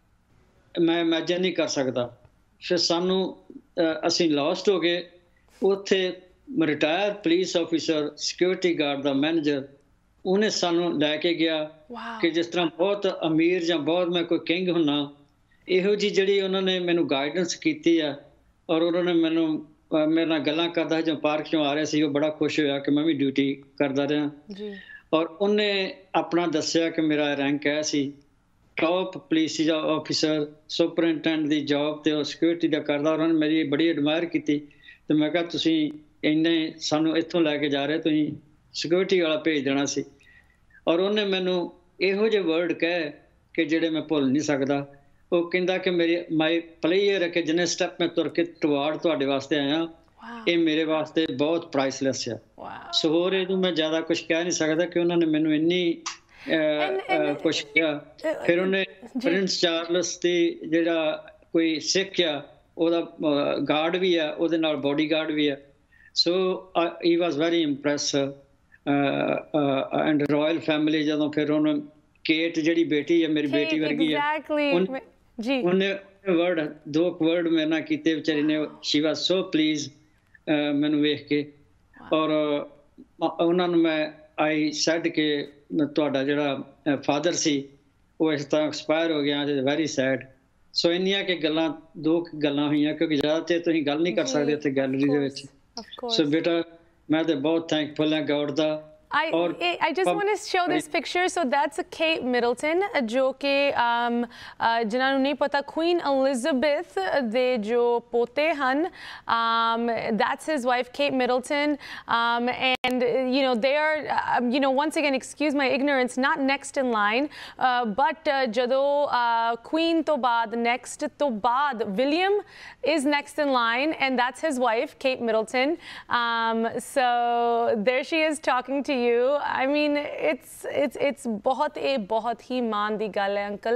ਮੈਂ ਇਮੈਜਨ ਨਹੀਂ ਕਰ ਸਕਦਾ. ਫਿਰ ਸਾਨੂੰ ਅਸੀਂ ਲਾਸਟ ਹੋ ਗਏ. ਉੱਥੇ retire police officer, security guard ਦਾ ਮੈਨੇਜਰ, ਉਹਨੇ ਸਾਨੂੰ ਲੈ ਕੇ ਗਿਆ ਕਿ ਜਿਸ ਤਰ੍ਹਾਂ ਬਹੁਤ ਅਮੀਰ ਜਾਂ ਬਹੁਤ ਮੈਂ ਕੋਈ ਕਿੰਗ ਹੁੰਨਾ, ਇਹੋ ਜਿਹੀ ਜਿਹੜੀ ਉਹਨਾਂ ਨੇ ਮੈਨੂੰ ਗਾਈਡੈਂਸ ਕੀਤੀ ਆ. ਔਰ ਉਹਨਾਂ ਨੇ ਮੈਨੂੰ ਮੇਰੇ ਨਾਲ ਗੱਲਾਂ ਕਰਦਾ, ਜਦੋਂ ਪਾਰਕ 'ਚੋਂ ਆ ਰਿਹਾ ਸੀ, ਉਹ ਬੜਾ ਖੁਸ਼ ਹੋਇਆ ਕਿ ਮੈਂ ਵੀ ਡਿਊਟੀ ਕਰਦਾ ਰਿਹਾ. ਔਰ ਉਹਨੇ ਆਪਣਾ ਦੱਸਿਆ ਕਿ ਮੇਰਾ ਰੈਂਕ ਹੈ ਸੀ ਟੌਪ ਪੁਲਿਸ ਆਫਿਸਰ, ਸੁਪਰਿੰਟੈਂਡੈਂਟ ਦੀ ਜੌਬ ਤੇ ਉਹ ਸਿਕਿਉਰਿਟੀ ਦਾ ਕਰਦਾ. ਉਹਨਾਂ ਨੇ ਮੇਰੀ ਬੜੀ ਐਡਮਾਇਰ ਕੀਤੀ. ਤੇ ਮੈਂ ਕਿਹਾ ਤੁਸੀਂ ਇੰਨੇ ਸਾਨੂੰ ਇੱਥੋਂ ਲੈ ਕੇ ਜਾ ਰਹੇ, ਤੁਸੀਂ ਸਿਕਿਉਰਿਟੀ ਵਾਲਾ ਭੇਜ ਦੇਣਾ ਸੀ. ਔਰ ਉਹਨੇ ਮੈਨੂੰ ਇਹੋ ਜਿਹੇ ਵਰਡ ਕਹੇ ਕਿ ਜਿਹੜੇ ਮੈਂ ਭੁੱਲ ਨਹੀਂ ਸਕਦਾ. ਉਹ ਕਹਿੰਦਾ ਕਿ ਮਾਈ ਪਲੇਅਰ ਹੈ ਕਿ ਜਿੰਨੇ ਸਟੈਪ ਮੈਂ ਤੁਰ ਕੇ ਟੁਵਾਰਡ ਤੁਹਾਡੇ ਵਾਸਤੇ ਆਇਆ, ਇਹ ਮੇਰੇ ਵਾਸਤੇ ਬਹੁਤ ਪ੍ਰਾਈਸਲੈਸ ਆ। ਸੋ ਹੋਰ ਇਹਨੂੰ ਮੈਂ ਜ਼ਿਆਦਾ ਕੁਝ ਕਹਿ ਨਹੀਂ ਸਕਦਾ ਕਿ ਉਹਨਾਂ ਨੇ ਮੈਨੂੰ ਇੰਨੀ ਕੁਛ ਕਿਹਾ। ਫਿਰ ਉਹਨੇ ਪ੍ਰਿੰਸ ਚਾਰਲਸ ਦੀ ਜਿਹੜਾ ਕੋਈ ਸਿੱਖ ਆ ਉਹਦਾ ਗਾਰਡ ਵੀ ਆ, ਉਹਦੇ ਨਾਲ ਬੋਡੀ ਗਾਰਡ ਵੀ ਆ। So he was very impress and royal family. ਜਦੋਂ ਫਿਰ ਉਹਨੇ ਕੇਟ ਜਿਹੜੀ ਬੇਟੀ ਹੈ ਮੇਰੀ ਬੇਟੀ ਵਰਗੀ ਆ, ਉਹਨੇ ਦੋ ਵਰਡ ਮੇਰੇ ਨਾਲ ਕੀਤੇ ਵਿਚਾਰੀ ਨੇ। ਸ਼ੀ ਵਾਸ ਸੋ ਪਲੀਜ਼ ਮੈਨੂੰ ਵੇਖ ਕੇ। ਔਰ ਉਹਨਾਂ ਨੂੰ ਮੈਂ ਆਈ ਸੈਡ ਕਿ ਤੁਹਾਡਾ ਜਿਹੜਾ ਫਾਦਰ ਸੀ ਉਹ ਇਸ ਤਰ੍ਹਾਂ ਐਕਸਪਾਇਰ ਹੋ ਗਿਆ, ਵੈਰੀ ਸੈਡ। ਸੋ ਇੰਨੀਆਂ ਕਿ ਗੱਲਾਂ, ਦੋ ਗੱਲਾਂ ਹੋਈਆਂ, ਕਿਉਂਕਿ ਜ਼ਿਆਦਾ ਤੇ ਤੁਸੀਂ ਗੱਲ ਨਹੀਂ ਕਰ ਸਕਦੇ ਉੱਥੇ ਗੈਲਰੀ ਦੇ ਵਿੱਚ। ਸੋ ਬੇਟਾ ਮੈਂ ਤੇ ਬਹੁਤ ਥੈਂਕਫੁਲ ਹਾਂ ਗॉड ਦਾ। I just want to show this picture. So that's Kate Middleton, जो कि जिन्होंने नहीं पता Queen Elizabeth दे जो पोते हन, that's his wife Kate Middleton, and you know they are you know, once again, excuse my ignorance, not next in line, but जदों Queen तो बाद next तो बाद William is next in line, and that's his wife Kate Middleton. So there she is talking to you. I mean, it's बहुत ही मान दी गल है uncle.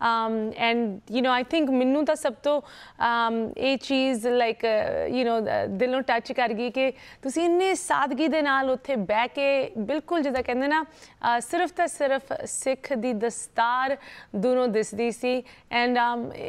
And you know, I think मैनू तो सब तो ये चीज़ like you know दिलों टच कर गई कि तुसी इन्ने सादगी दे नाल उत्थे बह के बिल्कुल जिदा कहंदे ना सिर्फ तो सिर्फ सिख दी दस्तार दोनों दिसदी सी। And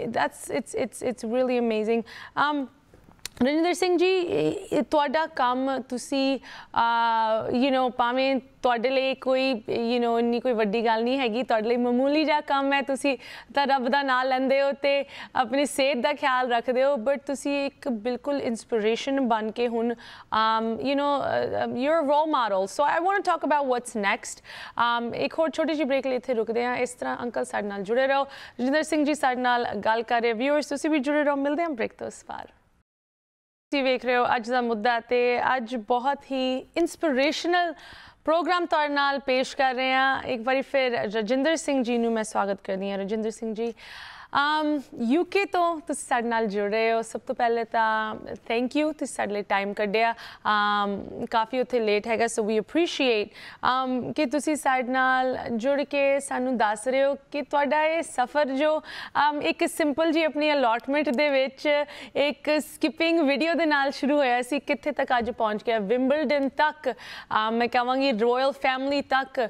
it's really amazing। Rajinder Singh ji, ਤੁਹਾਡਾ ਕੰਮ ਤੁਸੀਂ ਯੂ ਨੋ ਭਾਵੇਂ ਤੁਹਾਡੇ ਲਈ ਕੋਈ ਯੂ ਨੋ ਇੰਨੀ ਕੋਈ ਵੱਡੀ ਗੱਲ ਨਹੀਂ ਹੈਗੀ, ਤੁਹਾਡੇ ਲਈ ਮਾਮੂਲੀ ਜਿਹਾ ਕੰਮ ਹੈ, ਤੁਸੀਂ ਤਾਂ ਰੱਬ ਦਾ ਨਾਂ ਲੈਂਦੇ ਹੋ ਅਤੇ ਆਪਣੀ ਸਿਹਤ ਦਾ ਖਿਆਲ ਰੱਖਦੇ ਹੋ, ਬਟ ਤੁਸੀਂ ਇੱਕ ਬਿਲਕੁਲ ਇੰਸਪੀਰੇਸ਼ਨ ਬਣ ਕੇ ਹੁਣ you know your role model. So I want to talk about what's next. ਇੱਕ ਹੋਰ ਛੋਟੀ ਜਿਹੀ ਬ੍ਰੇਕ ਲਈ ਇੱਥੇ ਰੁਕਦੇ ਹਾਂ। ਇਸ ਤਰ੍ਹਾਂ ਅੰਕਲ ਸਾਡੇ ਨਾਲ ਜੁੜੇ ਰਹੋ, ਰਜਿੰਦਰ ਸਿੰਘ ਜੀ ਸਾਡੇ ਨਾਲ ਗੱਲ ਕਰ ਰਹੇ, ਵਿਊਅਰਸ ਤੁਸੀਂ ਵੀ ਜੁੜੇ ਰਹੋ। ਮਿਲਦੇ ਹਾਂ ਬ੍ਰੇਕ ਤੋਂ ਇਸ ਪਾਰ। ਤੁਸੀਂ ਵੇਖ ਰਹੇ ਹੋ ਅੱਜ ਦਾ ਮੁੱਦਾ, ਤੇ ਅੱਜ ਬਹੁਤ ਹੀ ਇੰਸਪੀਰੇਸ਼ਨਲ ਪ੍ਰੋਗਰਾਮ ਤੁਹਾਡੇ ਨਾਲ ਪੇਸ਼ ਕਰ ਰਹੇ ਹਾਂ। ਇੱਕ ਵਾਰੀ ਫਿਰ ਰਜਿੰਦਰ ਸਿੰਘ ਜੀ ਨੂੰ ਮੈਂ ਸਵਾਗਤ ਕਰਦੀ ਹਾਂ। ਰਜਿੰਦਰ ਸਿੰਘ ਜੀ, UK ਤੋਂ ਤੁਸੀਂ ਸਾਡੇ ਨਾਲ ਜੁੜ ਰਹੇ ਹੋ। ਸਭ ਤੋਂ ਪਹਿਲੇ ਤਾਂ ਥੈਂਕ ਯੂ, ਤੁਸੀਂ ਸਾਡੇ ਲਈ ਟਾਈਮ ਕੱਢਿਆ। ਕਾਫੀ ਉੱਥੇ ਲੇਟ ਹੈਗਾ, ਸੋ ਵੀ ਅਪਰੀਸ਼ੀਏਟ ਕਿ ਤੁਸੀਂ ਸਾਡੇ ਨਾਲ ਜੁੜ ਕੇ ਸਾਨੂੰ ਦੱਸ ਰਹੇ ਹੋ ਕਿ ਤੁਹਾਡਾ ਇਹ ਸਫ਼ਰ ਜੋ ਇੱਕ ਸਿੰਪਲ ਜੀ ਆਪਣੀ ਅਲੋਟਮੈਂਟ ਦੇ ਵਿੱਚ ਇੱਕ ਸਕਿਪਿੰਗ ਵੀਡੀਓ ਦੇ ਨਾਲ ਸ਼ੁਰੂ ਹੋਇਆ ਸੀ, ਕਿੱਥੇ ਤੱਕ ਅੱਜ ਪਹੁੰਚ ਗਿਆ, ਵਿੰਬਲਡਨ ਤੱਕ, ਮੈਂ ਕਹਾਂਗੀ ਰਾਇਲ ਫੈਮਿਲੀ ਤੱਕ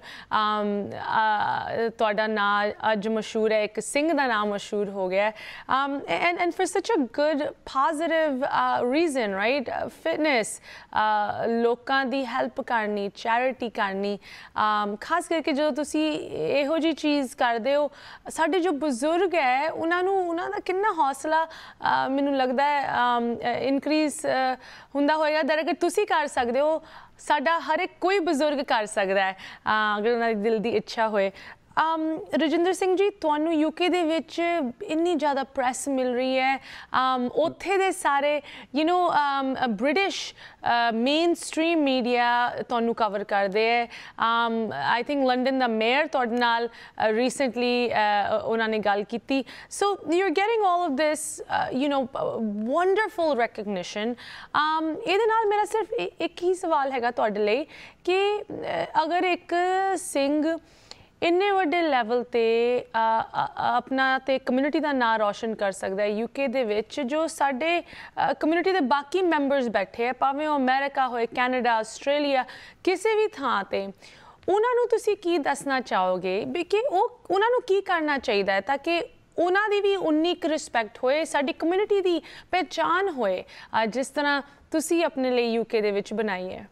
ਤੁਹਾਡਾ ਨਾਂ ਅੱਜ ਮਸ਼ਹੂਰ ਹੈ, ਇੱਕ ਸਿੰਘ ਦਾ ਨਾਮ ਮਸ਼ਹੂਰ हो गया है, and for such a good positive reason, right? Fitness, लोकां दी help करनी, charity करनी, खास करके जो तुसी ਇਹੋ जी चीज़ करदे हो, साडे जो बुजुर्ग है उन्हां दा किन्ना हौसला मैनूं लगदा है इनक्रीज हुंदा होएगा। अगर तुसी कर सकदे हो, साडा हर एक कोई बुजुर्ग कर सकदा है अगर उन्हां दी दिल दी इच्छा होए। ਰਜਿੰਦਰ ਸਿੰਘ ਜੀ, ਤੁਹਾਨੂੰ UK ਦੇ ਵਿੱਚ ਇੰਨੀ ਜ਼ਿਆਦਾ ਪ੍ਰੈਸ ਮਿਲ ਰਹੀ ਹੈ, ਉੱਥੇ ਦੇ ਸਾਰੇ you know British mainstream media ਤੁਹਾਨੂੰ ਕਵਰ ਕਰਦੇ ਹੈ। ਆਈ ਥਿੰਕ ਲੰਡਨ ਦਾ ਮੇਅਰ ਤੁਹਾਡੇ ਨਾਲ ਰੀਸੈਂਟਲੀ ਉਹਨਾਂ ਨੇ ਗੱਲ ਕੀਤੀ। So you are getting all of this you know wonderful recognition. ਇਹਦੇ ਨਾਲ ਮੇਰਾ ਸਿਰਫ ਇੱਕ ਹੀ ਸਵਾਲ ਹੈਗਾ ਤੁਹਾਡੇ ਲਈ ਕਿ ਅਗਰ ਇੱਕ ਸਿੰਘ ਇੰਨੇ ਵੱਡੇ ਲੈਵਲ 'ਤੇ ਆਪਣਾ ਅਤੇ ਕਮਿਊਨਿਟੀ ਦਾ ਨਾਂ ਰੌਸ਼ਨ ਕਰ ਸਕਦਾ ਹੈ UK ਦੇ ਵਿੱਚ, ਜੋ ਸਾਡੇ ਕਮਿਊਨਿਟੀ ਦੇ ਬਾਕੀ ਮੈਂਬਰਸ ਬੈਠੇ ਆ, ਭਾਵੇਂ ਉਹ ਅਮਰੀਕਾ ਹੋਏ, ਕੈਨੇਡਾ, ਆਸਟ੍ਰੇਲੀਆ, ਕਿਸੇ ਵੀ ਥਾਂ 'ਤੇ, ਉਹਨਾਂ ਨੂੰ ਤੁਸੀਂ ਕੀ ਦੱਸਣਾ ਚਾਹੋਗੇ ਵੀ ਕਿ ਉਹਨਾਂ ਨੂੰ ਕੀ ਕਰਨਾ ਚਾਹੀਦਾ ਹੈ ਤਾਂ ਕਿ ਉਹਨਾਂ ਦੀ ਵੀ ਉਨੀ ਕੁ ਰਿਸਪੈਕਟ ਹੋਏ, ਸਾਡੀ ਕਮਿਊਨਿਟੀ ਦੀ ਪਹਿਚਾਣ ਹੋਏ ਜਿਸ ਤਰ੍ਹਾਂ ਤੁਸੀਂ ਆਪਣੇ ਲਈ UK ਦੇ ਵਿੱਚ ਬਣਾਈ ਹੈ?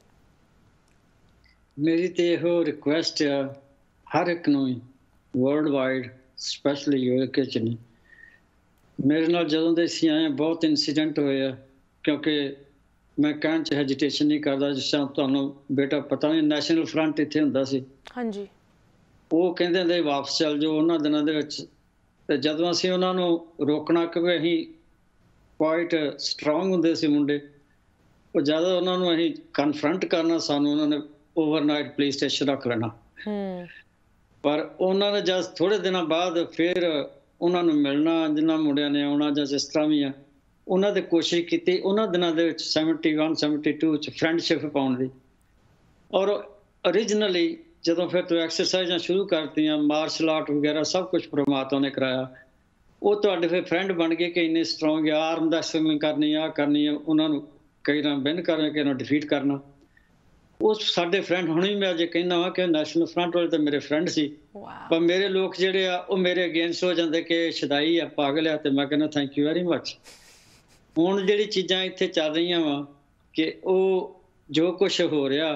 ਮੇਰੀ ਤੇ ਇਹੋ ਰਿਕੁਐਸਟ ਆ ਹਰ ਇੱਕ ਨੂੰ ਵਰਲਡ ਵਾਈਡ, ਸਪੈਸ਼ਲੀ UK 'ਚ ਨਹੀਂ। ਮੇਰੇ ਨਾਲ ਜਦੋਂ ਦੇ ਅਸੀਂ ਆਏ ਬਹੁਤ ਇੰਸੀਡੈਂਟ ਹੋਏ ਆ, ਕਿਉਂਕਿ ਮੈਂ ਕਹਿਣ 'ਚ ਹੈਜੀਟੇਸ਼ਨ ਨਹੀਂ ਕਰਦਾ। ਜਿਸ ਤਰ੍ਹਾਂ ਤੁਹਾਨੂੰ ਬੇਟਾ ਪਤਾ ਨਹੀਂ ਨੈਸ਼ਨਲ ਫਰੰਟ ਇੱਥੇ ਹੁੰਦਾ ਸੀ, ਹਾਂਜੀ, ਉਹ ਕਹਿੰਦੇ ਹੁੰਦੇ ਵਾਪਸ ਚੱਲ ਜਾਓ ਉਹਨਾਂ ਦਿਨਾਂ ਦੇ ਵਿੱਚ। ਅਤੇ ਜਦੋਂ ਅਸੀਂ ਉਹਨਾਂ ਨੂੰ ਰੋਕਣਾ, ਕਿਉਂਕਿ ਅਸੀਂ ਕੁਆਇਟ ਸਟਰੋਂਗ ਹੁੰਦੇ ਸੀ ਮੁੰਡੇ, ਉਹ ਜ਼ਿਆਦਾ ਉਹਨਾਂ ਨੂੰ ਅਸੀਂ ਕਨਫਰੰਟ ਕਰਨਾ, ਸਾਨੂੰ ਉਹਨਾਂ ਨੇ ਓਵਰਨਾਈਟ ਪੁਲਿਸ ਸਟੇਸ਼ਨ ਰੱਖ ਲੈਣਾ। ਪਰ ਉਹਨਾਂ ਨੇ ਜਦ ਥੋੜ੍ਹੇ ਦਿਨਾਂ ਬਾਅਦ ਫਿਰ ਉਹਨਾਂ ਨੂੰ ਮਿਲਣਾ, ਜਿਨ੍ਹਾਂ ਮੁੰਡਿਆਂ ਨੇ ਆਉਣਾ ਜਾਂ ਜਿਸ ਤਰ੍ਹਾਂ ਵੀ ਆ, ਉਹਨਾਂ ਦੇ ਕੋਸ਼ਿਸ਼ ਕੀਤੀ ਉਹਨਾਂ ਦਿਨਾਂ ਦੇ ਵਿੱਚ 71 72 ਚ ਫਰੈਂਡਸ਼ਿਪ ਪਾਉਣ ਦੀ। ਔਰ ਓਰੀਜਨਲੀ ਜਦੋਂ ਫਿਰ ਤੋਂ ਐਕਸਰਸਾਈਜ਼ਾਂ ਸ਼ੁਰੂ ਕਰਤੀਆਂ, ਮਾਰਸ਼ਲ ਆਰਟ ਵਗੈਰਾ ਸਭ ਕੁਛ ਪ੍ਰਮਾਤਮਾ ਨੇ ਕਰਾਇਆ, ਉਹ ਤੁਹਾਡੇ ਫਿਰ ਫਰੈਂਡ ਬਣ ਗਏ ਕਿ ਇੰਨੇ ਸਟਰੋਂਗ ਆ, ਆਰਮ ਦਾ ਸਵਿਮਿੰਗ ਕਰਨੀ ਆ ਕਰਨੀ ਆ, ਉਹਨਾਂ ਨੂੰ ਕਈ ਵਾਰ ਵਿਨ ਕਰਨਾ, ਕਈ ਵਾਰ ਡਿਫੀਟ ਕਰਨਾ। ਉਹ ਸਾਡੇ ਫਰੈਂਡ ਹੁਣ ਵੀ ਮੈਂ ਅਜੇ ਕਹਿੰਦਾ ਵਾਂ ਕਿ ਨੈਸ਼ਨਲ ਫਰੰਟ ਵਾਲੇ ਤਾਂ ਮੇਰੇ ਫਰੈਂਡ ਸੀ, ਪਰ ਮੇਰੇ ਲੋਕ ਜਿਹੜੇ ਆ ਉਹ ਮੇਰੇ ਅਗੇਂਸਟ ਹੋ ਜਾਂਦੇ ਕਿ ਸ਼ਦਾਈ ਆ, ਪਾਗਲ ਆ, ਤੇ ਮੈਂ ਕਹਿੰਦਾ ਥੈਂਕ ਯੂ ਵੈਰੀ ਮਚ। ਹੁਣ ਜਿਹੜੀ ਚੀਜ਼ਾਂ ਇੱਥੇ ਚੱਲ ਰਹੀਆਂ ਵਾ ਕਿ ਉਹ ਜੋ ਕੁਛ ਹੋ ਰਿਹਾ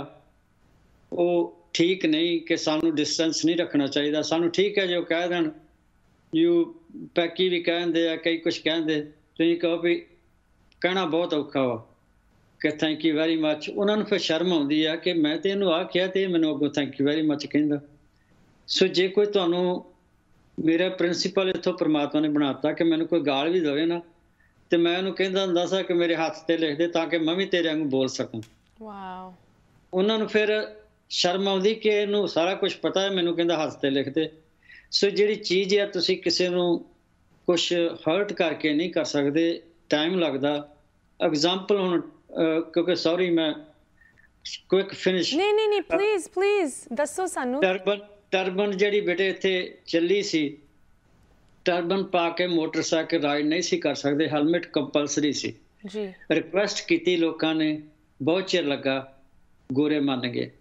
ਉਹ ਠੀਕ ਨਹੀਂ, ਕਿ ਸਾਨੂੰ ਡਿਸਟੈਂਸ ਨਹੀਂ ਰੱਖਣਾ ਚਾਹੀਦਾ। ਸਾਨੂੰ ਠੀਕ ਹੈ ਜੋ ਕਹਿ ਦੇਣ, ਯੂ ਪੈਕੀ ਵੀ ਕਹਿੰਦੇ ਆ, ਕਈ ਕੁਛ ਕਹਿੰਦੇ, ਤੁਸੀਂ ਕਹੋ ਵੀ ਕਹਿਣਾ ਬਹੁਤ ਔਖਾ ਵਾ ਕਿ ਥੈਂਕ ਯੂ ਵੈਰੀ ਮਚ। ਉਹਨਾਂ ਨੂੰ ਫਿਰ ਸ਼ਰਮ ਆਉਂਦੀ ਆ ਕਿ ਮੈਂ ਤੇ ਇਹਨੂੰ ਆਹ ਕਿਹਾ ਤੇ ਮੈਨੂੰ ਅੱਗੋਂ ਥੈਂਕ ਯੂ ਵੈਰੀ ਮਚ ਕਹਿੰਦਾ। ਸੋ ਜੇ ਕੋਈ ਤੁਹਾਨੂੰ ਮੇਰਾ ਪ੍ਰਿੰਸੀਪਲ ਇੱਥੋਂ ਪ੍ਰਮਾਤਮਾ ਨੇ ਬਣਾਤਾ ਕਿ ਮੈਨੂੰ ਕੋਈ ਗਾਲ ਵੀ ਦੇਵੇ ਨਾ, ਤੇ ਮੈਂ ਉਹਨੂੰ ਕਹਿੰਦਾ ਹੁੰਦਾ ਸੀ ਕਿ ਮੇਰੇ ਹੱਥ ਤੇ ਲਿਖ ਦੇ ਤਾਂ ਕਿ ਮੈਂ ਵੀ ਤੇਰੇ ਵਾਂਗੂ ਬੋਲ ਸਕਾਂ। ਵਾਓ। ਉਹਨਾਂ ਨੂੰ ਫਿਰ ਸ਼ਰਮ ਆਉਂਦੀ ਕਿ ਇਹਨੂੰ ਸਾਰਾ ਕੁਝ ਪਤਾ ਹੈ, ਮੈਨੂੰ ਕਹਿੰਦਾ ਹੱਥ ਤੇ ਲਿਖ ਦੇ। ਸੋ ਜਿਹੜੀ ਚੀਜ਼ ਆ ਤੁਸੀਂ ਕਿਸੇ ਨੂੰ ਕੁਛ ਹਰਟ ਕਰਕੇ ਨਹੀਂ ਕਰ ਸਕਦੇ, ਟਾਈਮ ਲੱਗਦਾ। ਐਗਜ਼ਾਮਪਲ ਹੁਣ ਕਿਉਂਕਿ ਸੌਰੀ ਮੈਂ ਕੁਇਕ ਫਿਨਿਸ਼। ਨਹੀਂ ਪਲੀਜ਼ ਦੱਸੋ ਸਾਨੂੰ। ਟਰਬਨ ਜਿਹੜੀ ਬੇਟੇ ਇੱਥੇ ਚੱਲੀ ਸੀ, ਟਰਬਨ ਪਾ ਕੇ ਮੋਟਰਸਾਈਕਲ ਰਾਈਡ ਨਹੀਂ ਸੀ ਕਰ ਸਕਦੇ, ਹੈਲਮਟ ਕੰਪਲਸਰੀ ਸੀ ਜੀ। ਰਿਕੁਐਸਟ ਕੀਤੀ ਲੋਕਾਂ ਨੇ, ਬਹੁਤ ਚਿਰ ਲੱਗਾ, ਗੋਰੇ ਮੰਨ ਗਏ।